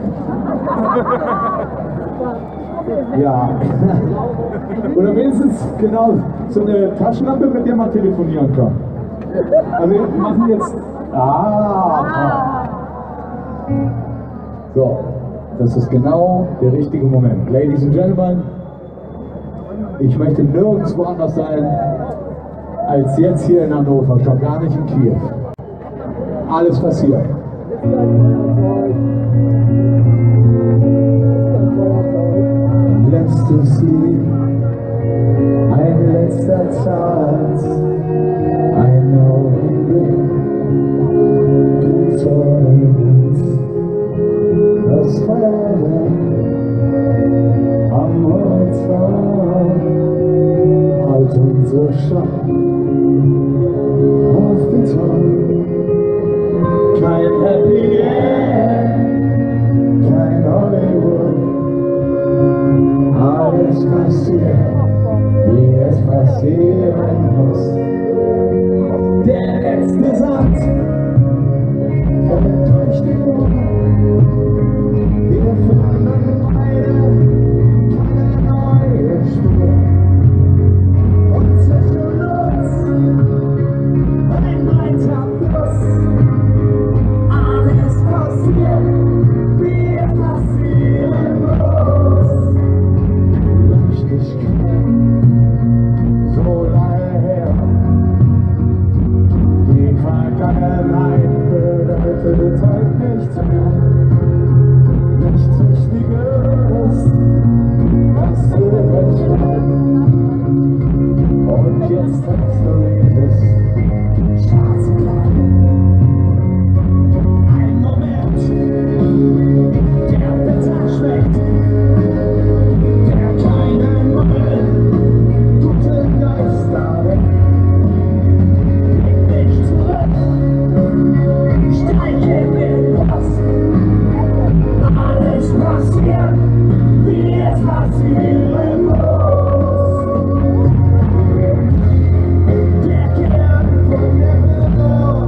Ja. Oder wenigstens genau so eine Taschenlampe, mit der man telefonieren kann. Also wir machen jetzt... Ah! So, das ist genau der richtige Moment. Ladies and Gentlemen, ich möchte nirgendwo anders sein als jetzt hier in Hannover, schon gar nicht in Kiew. Alles passiert. Letztes Lied, ein letzter Tanz, ein Augenblick, Zornentanz, das Feuerwerk am Horizont, halt unsere Schau auf Beton. Kein Happy End, kein Hollywood, alles passiert, wie es passieren muss. Der letzte Satz fällt durch die Luft, wir fahren beide keine neue Spur. Und zwischen uns ein breiter Fluss. Alles passiert, wie es passieren muss. Leichtigkeit, so lange her. Die Vergangenheit bedeutet heute nichts mehr. Nichts Wichtiges, was übrig bleibt. Und jetzt hast du dieses schwarze Kleid. Der bitter schmeckt, der keinen Mangel, gute Geister weg. Leg dich zurück, streiche mit was. Alles passiert, wie es passieren muss. Der Kern von Nevermore.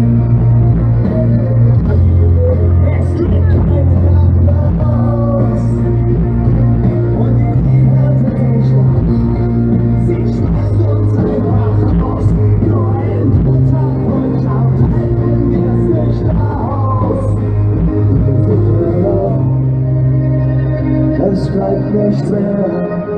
Es bleibt nichts mehr.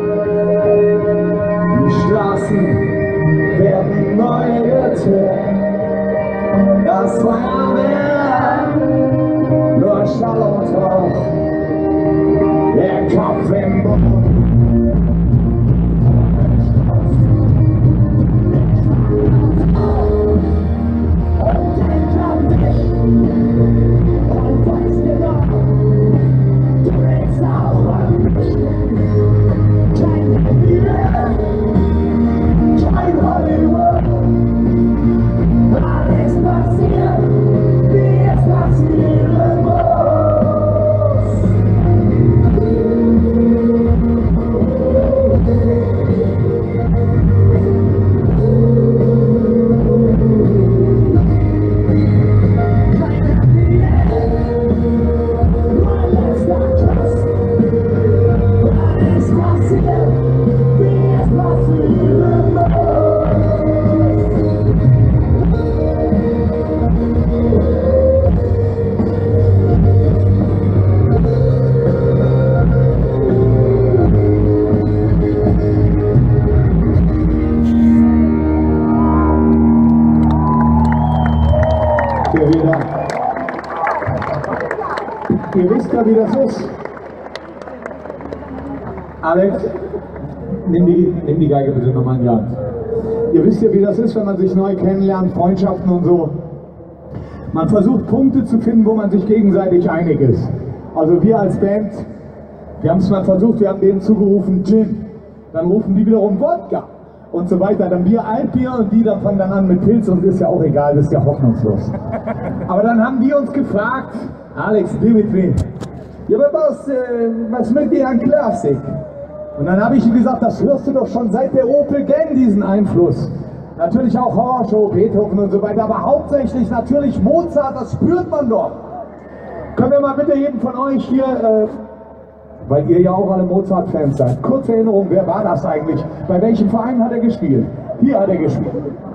Die Straßen werden neu geteert. Das Feuerwerk, nur Schall und Rauch. Der Kopf im Boden. Ihr wisst ja, wie das ist. Alex, nimm die, nimm die Geige bitte nochmal in die Hand. Ihr wisst ja, wie das ist, wenn man sich neu kennenlernt, Freundschaften und so. Man versucht Punkte zu finden, wo man sich gegenseitig einig ist. Also wir als Band, wir haben es mal versucht, wir haben denen zugerufen Gin. Dann rufen die wiederum Wodka und so weiter. Dann wir Altbier und die dann fangen dann an mit Pilz und ist ja auch egal, das ist ja hoffnungslos. Aber dann haben die uns gefragt, Alex, Dimitri, ja, aber was, äh, was mögt ihr an Klassik? Und dann habe ich ihm gesagt, das hörst du doch schon seit der Opel Gang, diesen Einfluss. Natürlich auch Hornshow, Beethoven und so weiter, aber hauptsächlich natürlich Mozart, das spürt man doch. Können wir mal bitte jedem von euch hier, äh, weil ihr ja auch alle Mozart-Fans seid, kurze Erinnerung, wer war das eigentlich? Bei welchem Verein hat er gespielt? Hier hat er gespielt.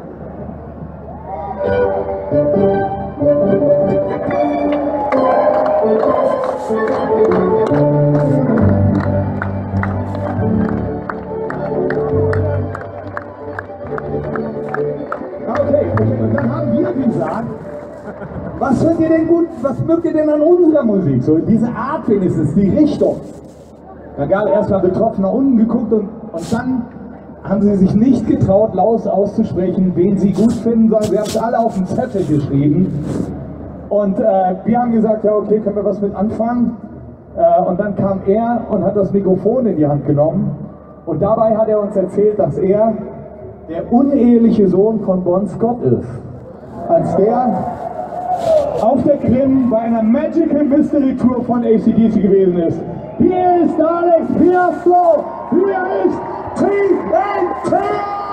Okay, und dann haben wir gesagt, was hört ihr denn gut, was mögt ihr denn an unserer Musik? So diese Art wenigstens, die Richtung. Da gab erstmal betroffen nach unten geguckt und, und dann haben sie sich nicht getraut, laut auszusprechen, wen sie gut finden, sondern sie haben es alle auf den Zettel geschrieben. Und äh, wir haben gesagt, ja okay, können wir was mit anfangen? Äh, und dann kam er und hat das Mikrofon in die Hand genommen. Und dabei hat er uns erzählt, dass er der uneheliche Sohn von Bon Scott ist. Als der auf der Krim bei einer Magical Mystery Tour von A C D C gewesen ist. Hier ist Alex Piastro, hier ist T N T!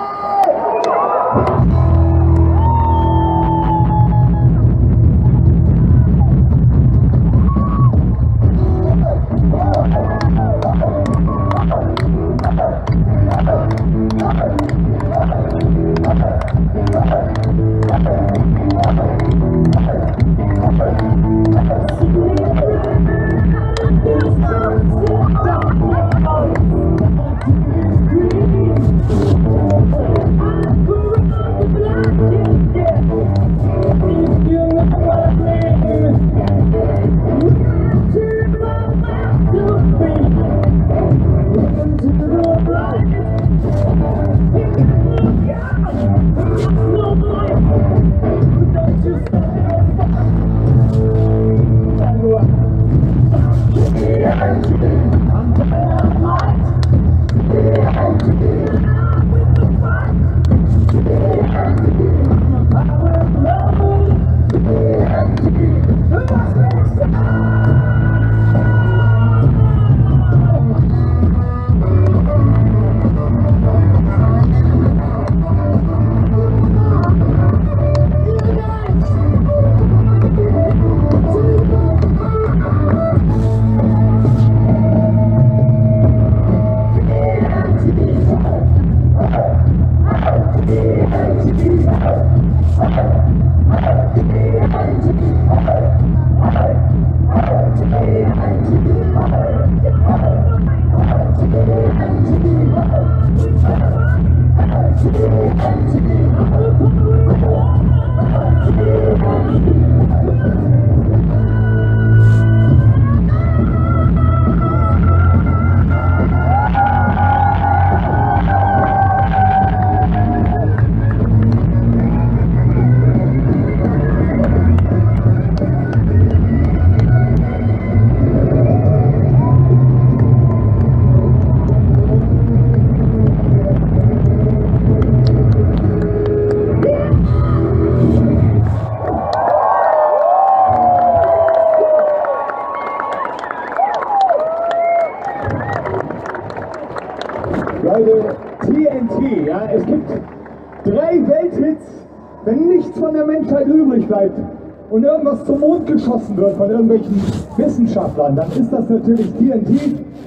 Leute, T N T, ja, es gibt drei Welthits, wenn nichts von der Menschheit übrig bleibt und irgendwas zum Mond geschossen wird von irgendwelchen Wissenschaftlern, dann ist das natürlich T N T.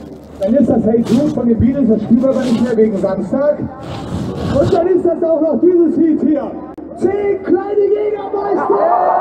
Dann ist das Hey Jude von den Beatles, das spielen wir aber nicht mehr wegen Samstag. Und dann ist das auch noch dieses Lied hier. Zehn kleine Jägermeister!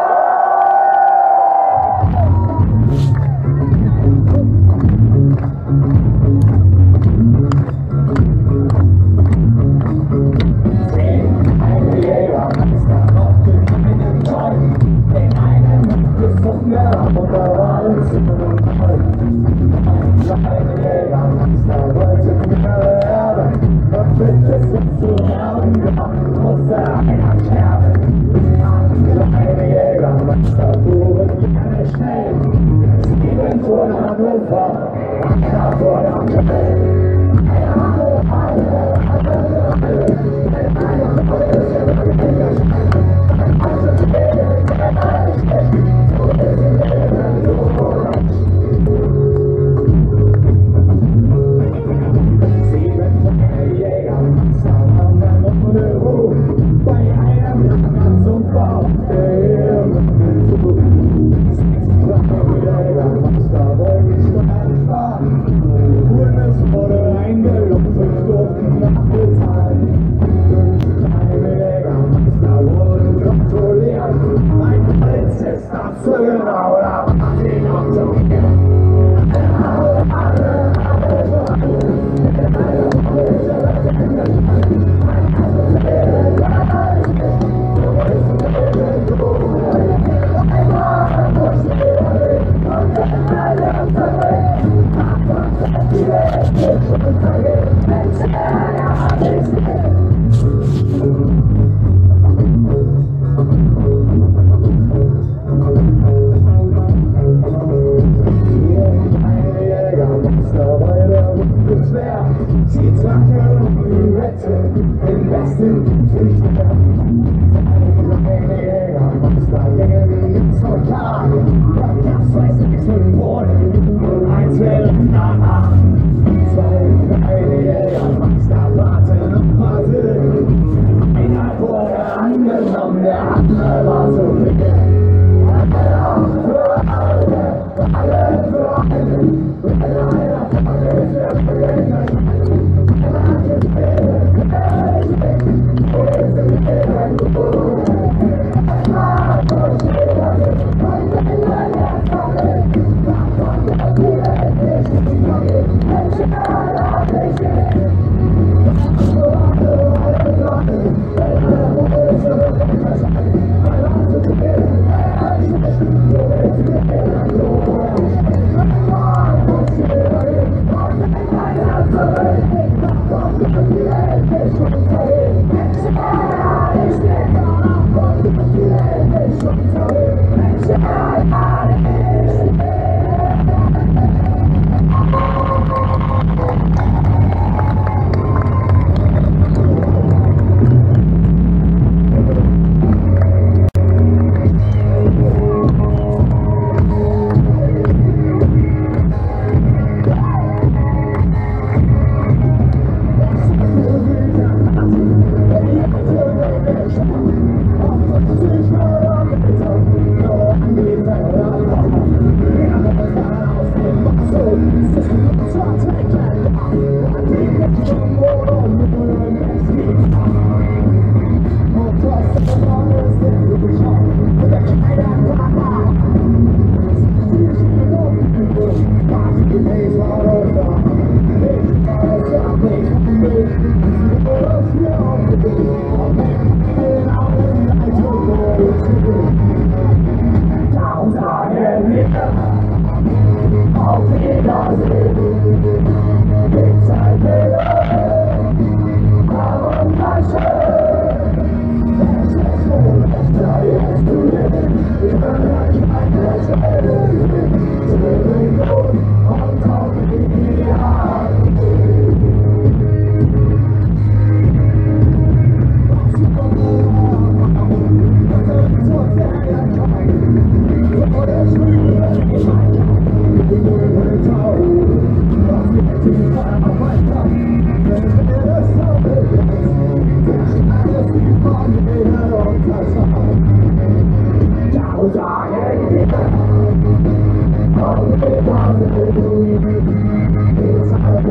It's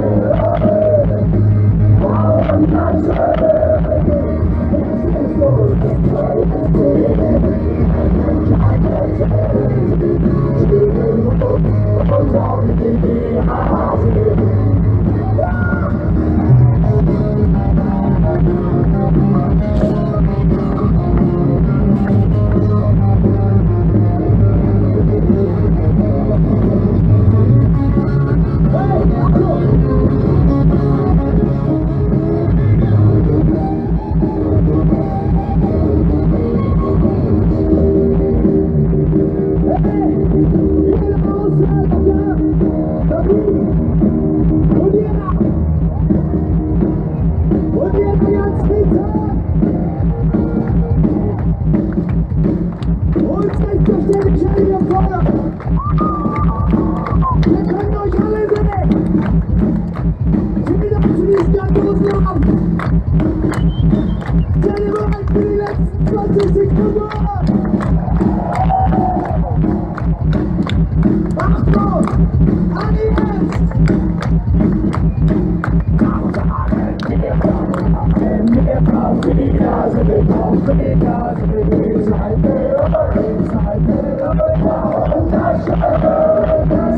nicht ganz großen Arm. Seid ihr bereit für die letzten zwanzig Sekunden? Achtung! An die West! Wir brauchen die Gase, wir brauchen die Gase, wir brauchen Zeit, wir brauchen Zeit, wir brauchen das Schöne, das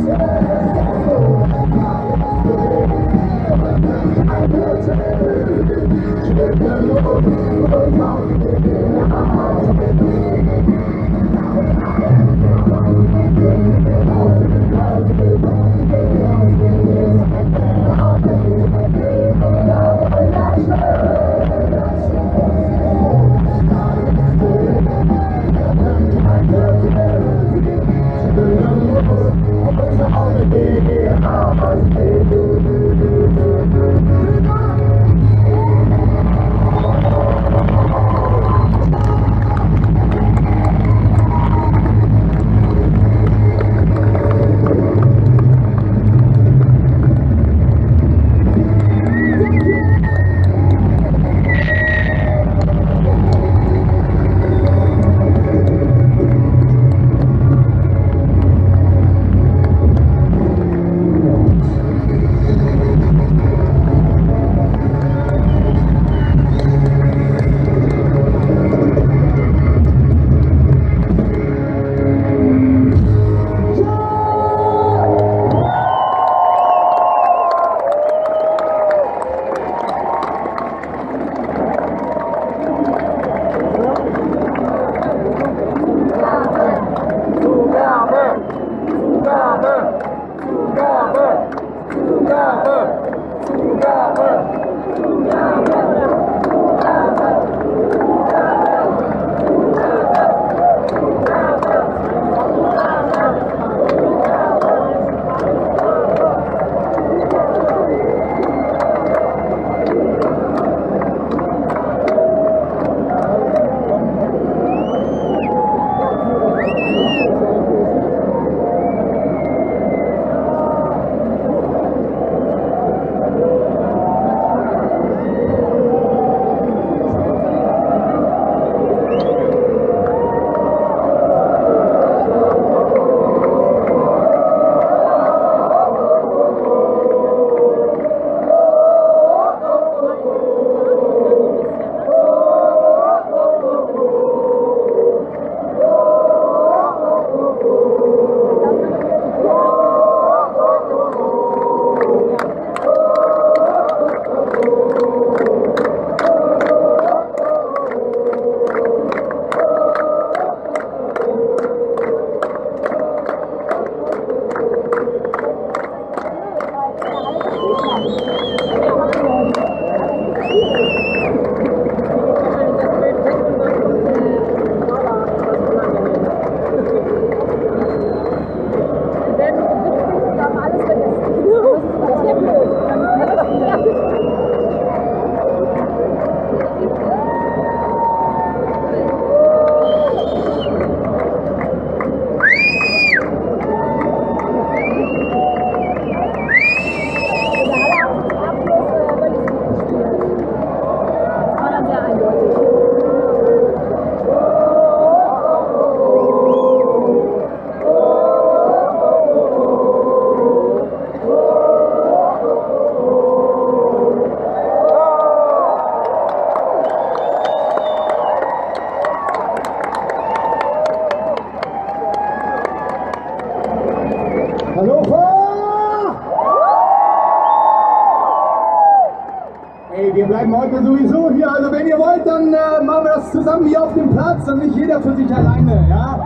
Wir bleiben heute sowieso hier, also wenn ihr wollt, dann äh, machen wir das zusammen hier auf dem Platz und nicht jeder für sich alleine, ja?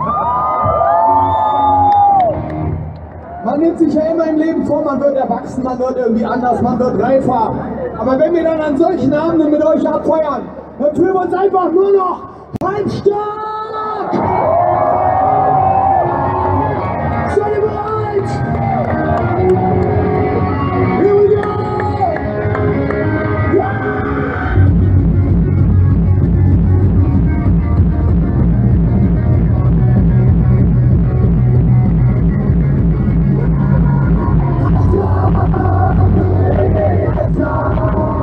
Man nimmt sich ja immer im Leben vor, man wird erwachsen, man wird irgendwie anders, man wird reifer. Aber wenn wir dann an solchen Abenden mit euch abfeiern, dann fühlen wir uns einfach nur noch halbstark! Seid ihr bereit? Here we go! Yeah!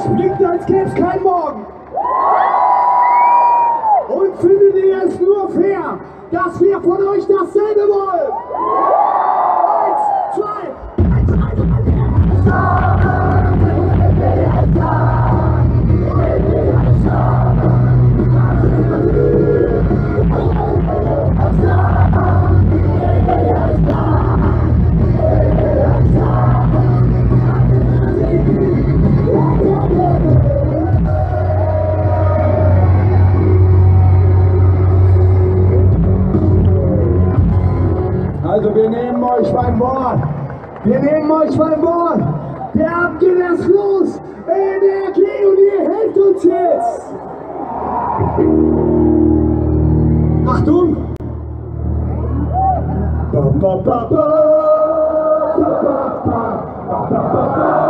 springt, als gäbe es keinen Morgen. Und findet ihr es nur fair, dass wir von euch dasselbe wollen? Eins, zwei, eins, eins, Also wir nehmen euch beim Wort. Wir nehmen euch beim Wort. Der Abend geht erst los. Energie und ihr helft uns jetzt. Achtung. Ba, ba, ba, ba. Ba, ba, ba. Ba, ba, ba,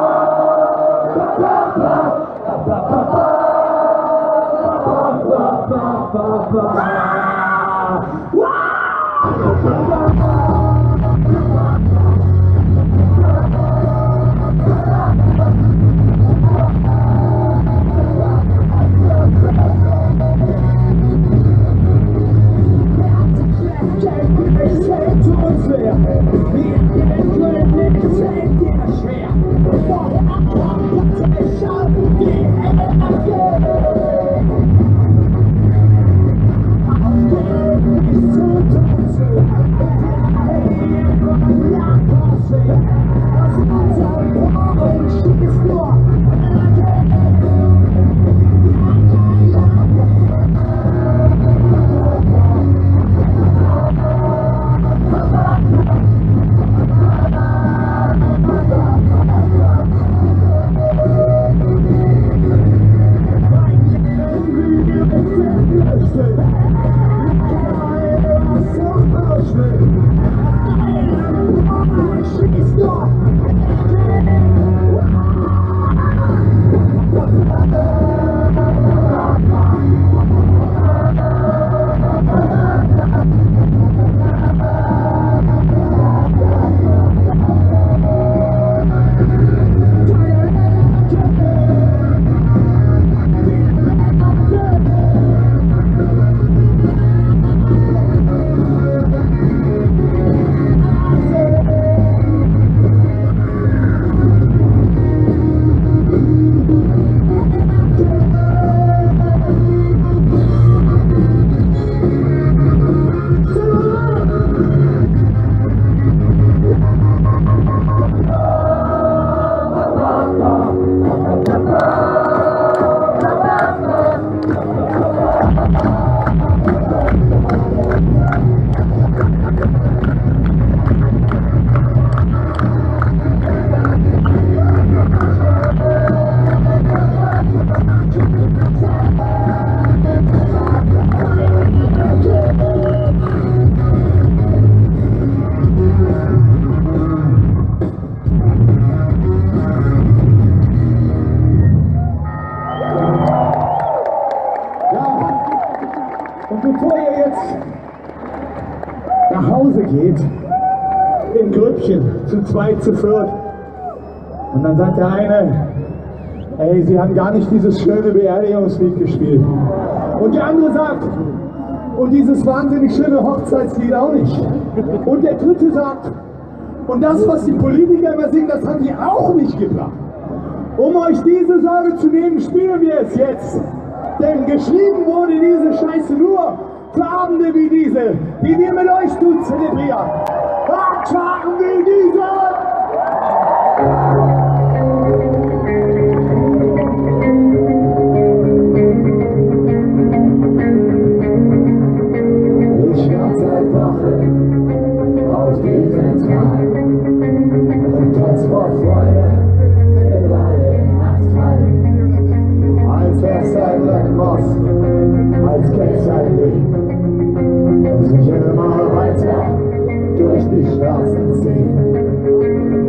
geht, in Grüppchen, zu zweit, zu viert. Und dann sagt der eine, ey, sie haben gar nicht dieses schöne Beerdigungslied gespielt. Und der andere sagt, und dieses wahnsinnig schöne Hochzeitslied auch nicht. Und der dritte sagt, und das, was die Politiker immer singen, das haben sie auch nicht gebracht. Um euch diese Sorge zu nehmen, spielen wir es jetzt. Denn geschrieben wurde diese Scheiße nur für Abende wie diese, die wir mit euch tun zelebrieren. Tagen wie diese! Ich warte seit Wochen auf diesen Tag und trotz vor Freude überall im Asphalt. Als wär's ein Rennboss, als gäb's ein Leben, das mich immer weiter durch die Straßen zieht.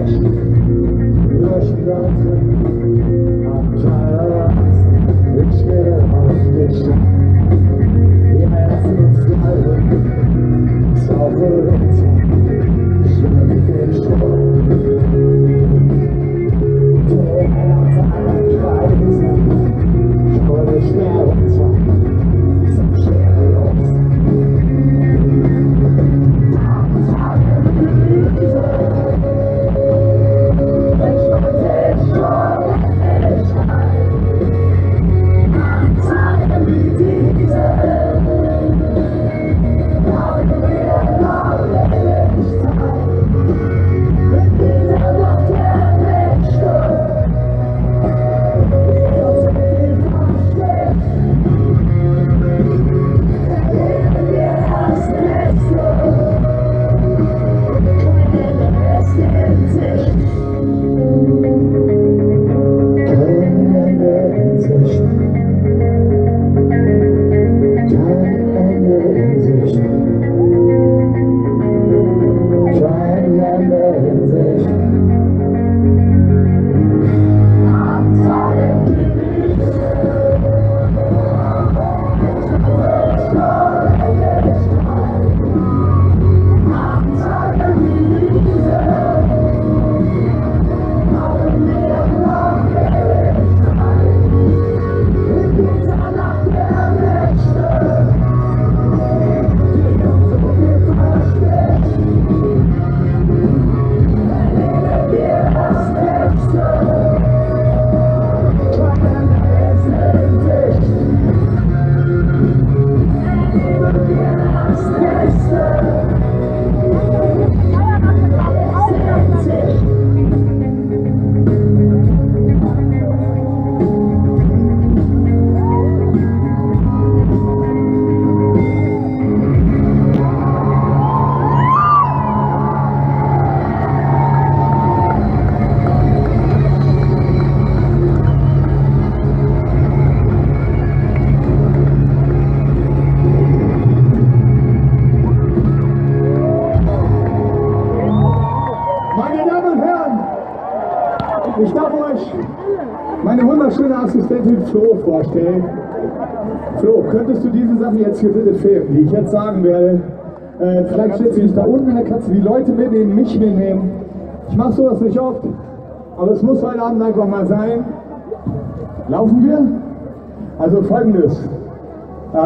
Ich darf euch meine wunderschöne Assistentin Flo vorstellen. Flo, könntest du diese Sache jetzt hier bitte filmen, die ich jetzt sagen werde? Äh, vielleicht stellst du dich da unten, dann kannst du die Leute mitnehmen, mich mitnehmen. Ich mache sowas nicht oft, aber es muss heute Abend einfach mal sein. Laufen wir? Also Folgendes. Äh,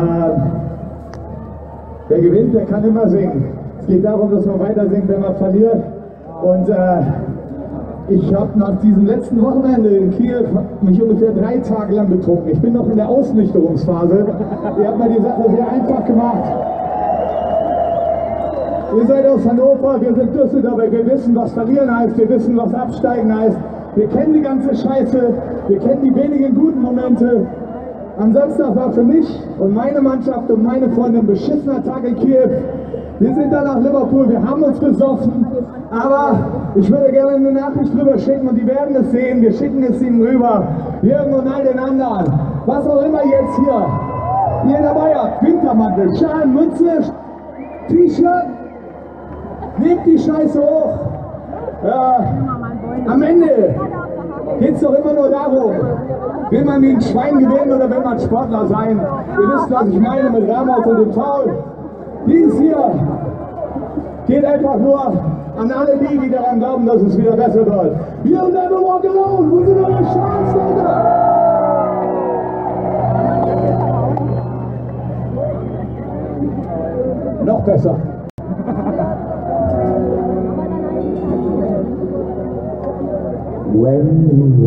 wer gewinnt, der kann immer singen. Es geht darum, dass man weiter singt, wenn man verliert. Und äh, ich habe nach diesem letzten Wochenende in Kiew mich ungefähr drei Tage lang betrunken. Ich bin noch in der Ausnüchterungsphase. Ihr habt mir die Sache sehr einfach gemacht. Ihr seid aus Hannover, wir sind Düsseldorfer, wir wissen, was verlieren heißt, wir wissen, was absteigen heißt. Wir kennen die ganze Scheiße, wir kennen die wenigen guten Momente. Am Samstag war für mich und meine Mannschaft und meine Freunde ein beschissener Tag in Kiew. Wir sind dann nach Liverpool, wir haben uns besoffen, aber ich würde gerne eine Nachricht drüber schicken und die werden es sehen. Wir schicken es ihnen rüber, Jürgen und all den anderen. Was auch immer jetzt hier, ihr dabei habt, Wintermantel, Schal, Mütze, T-Shirt, nehmt die Scheiße hoch. Äh, am Ende geht es doch immer nur darum, will man wie ein Schwein gewinnen oder will man Sportler sein? Ihr wisst, was ich meine mit Ramos und dem Foul. Dies hier geht einfach nur an alle die, die daran glauben, dass es wieder besser wird. You'll never walk alone! Wo sind eure Chance, Leute? Noch besser. When you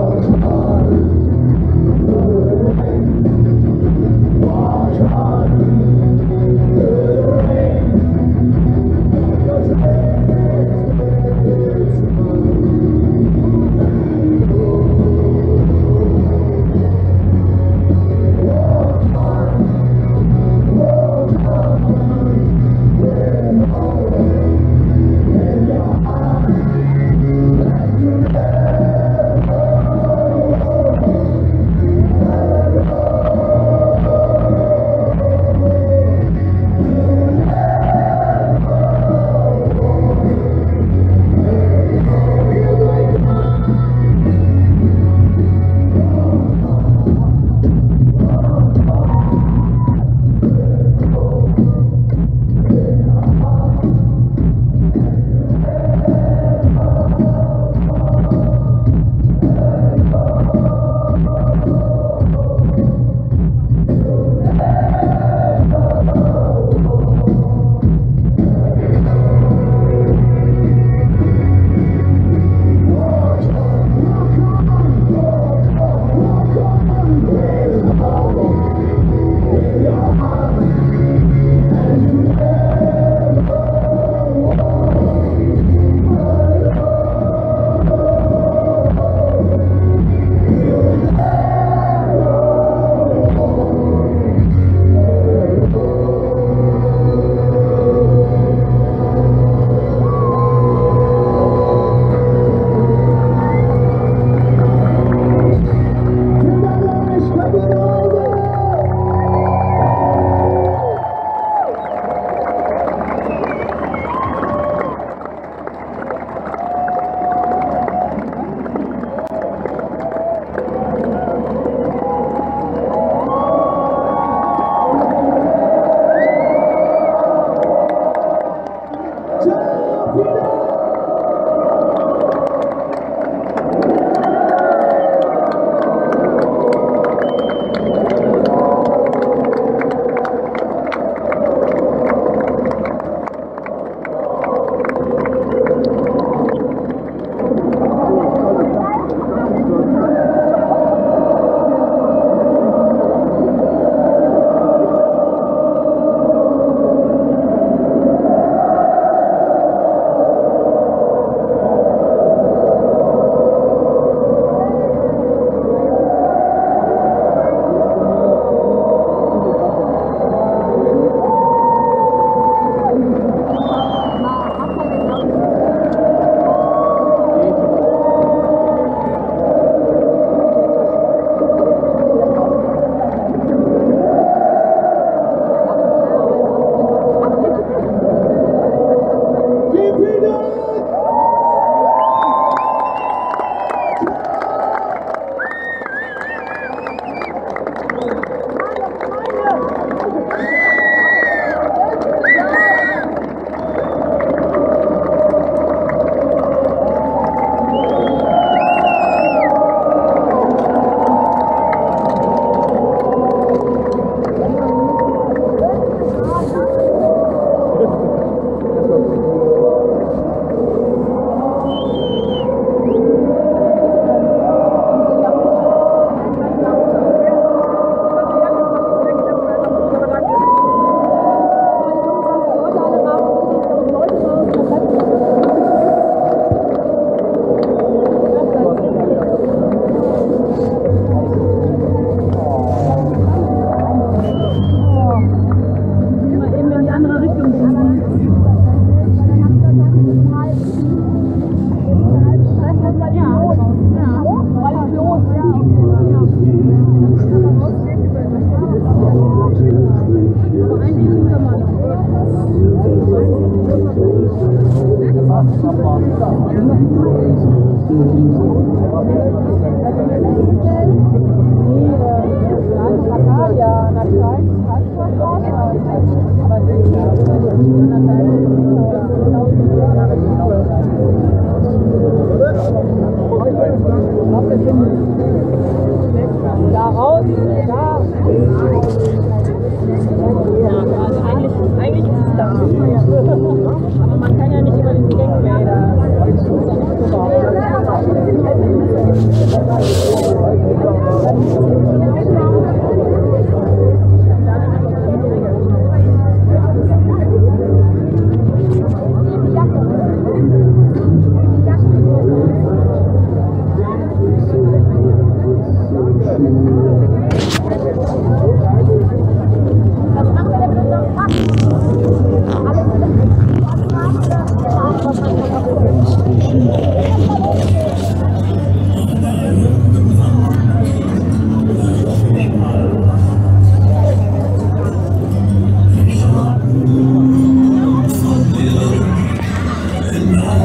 God.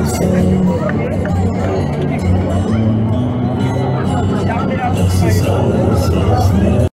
say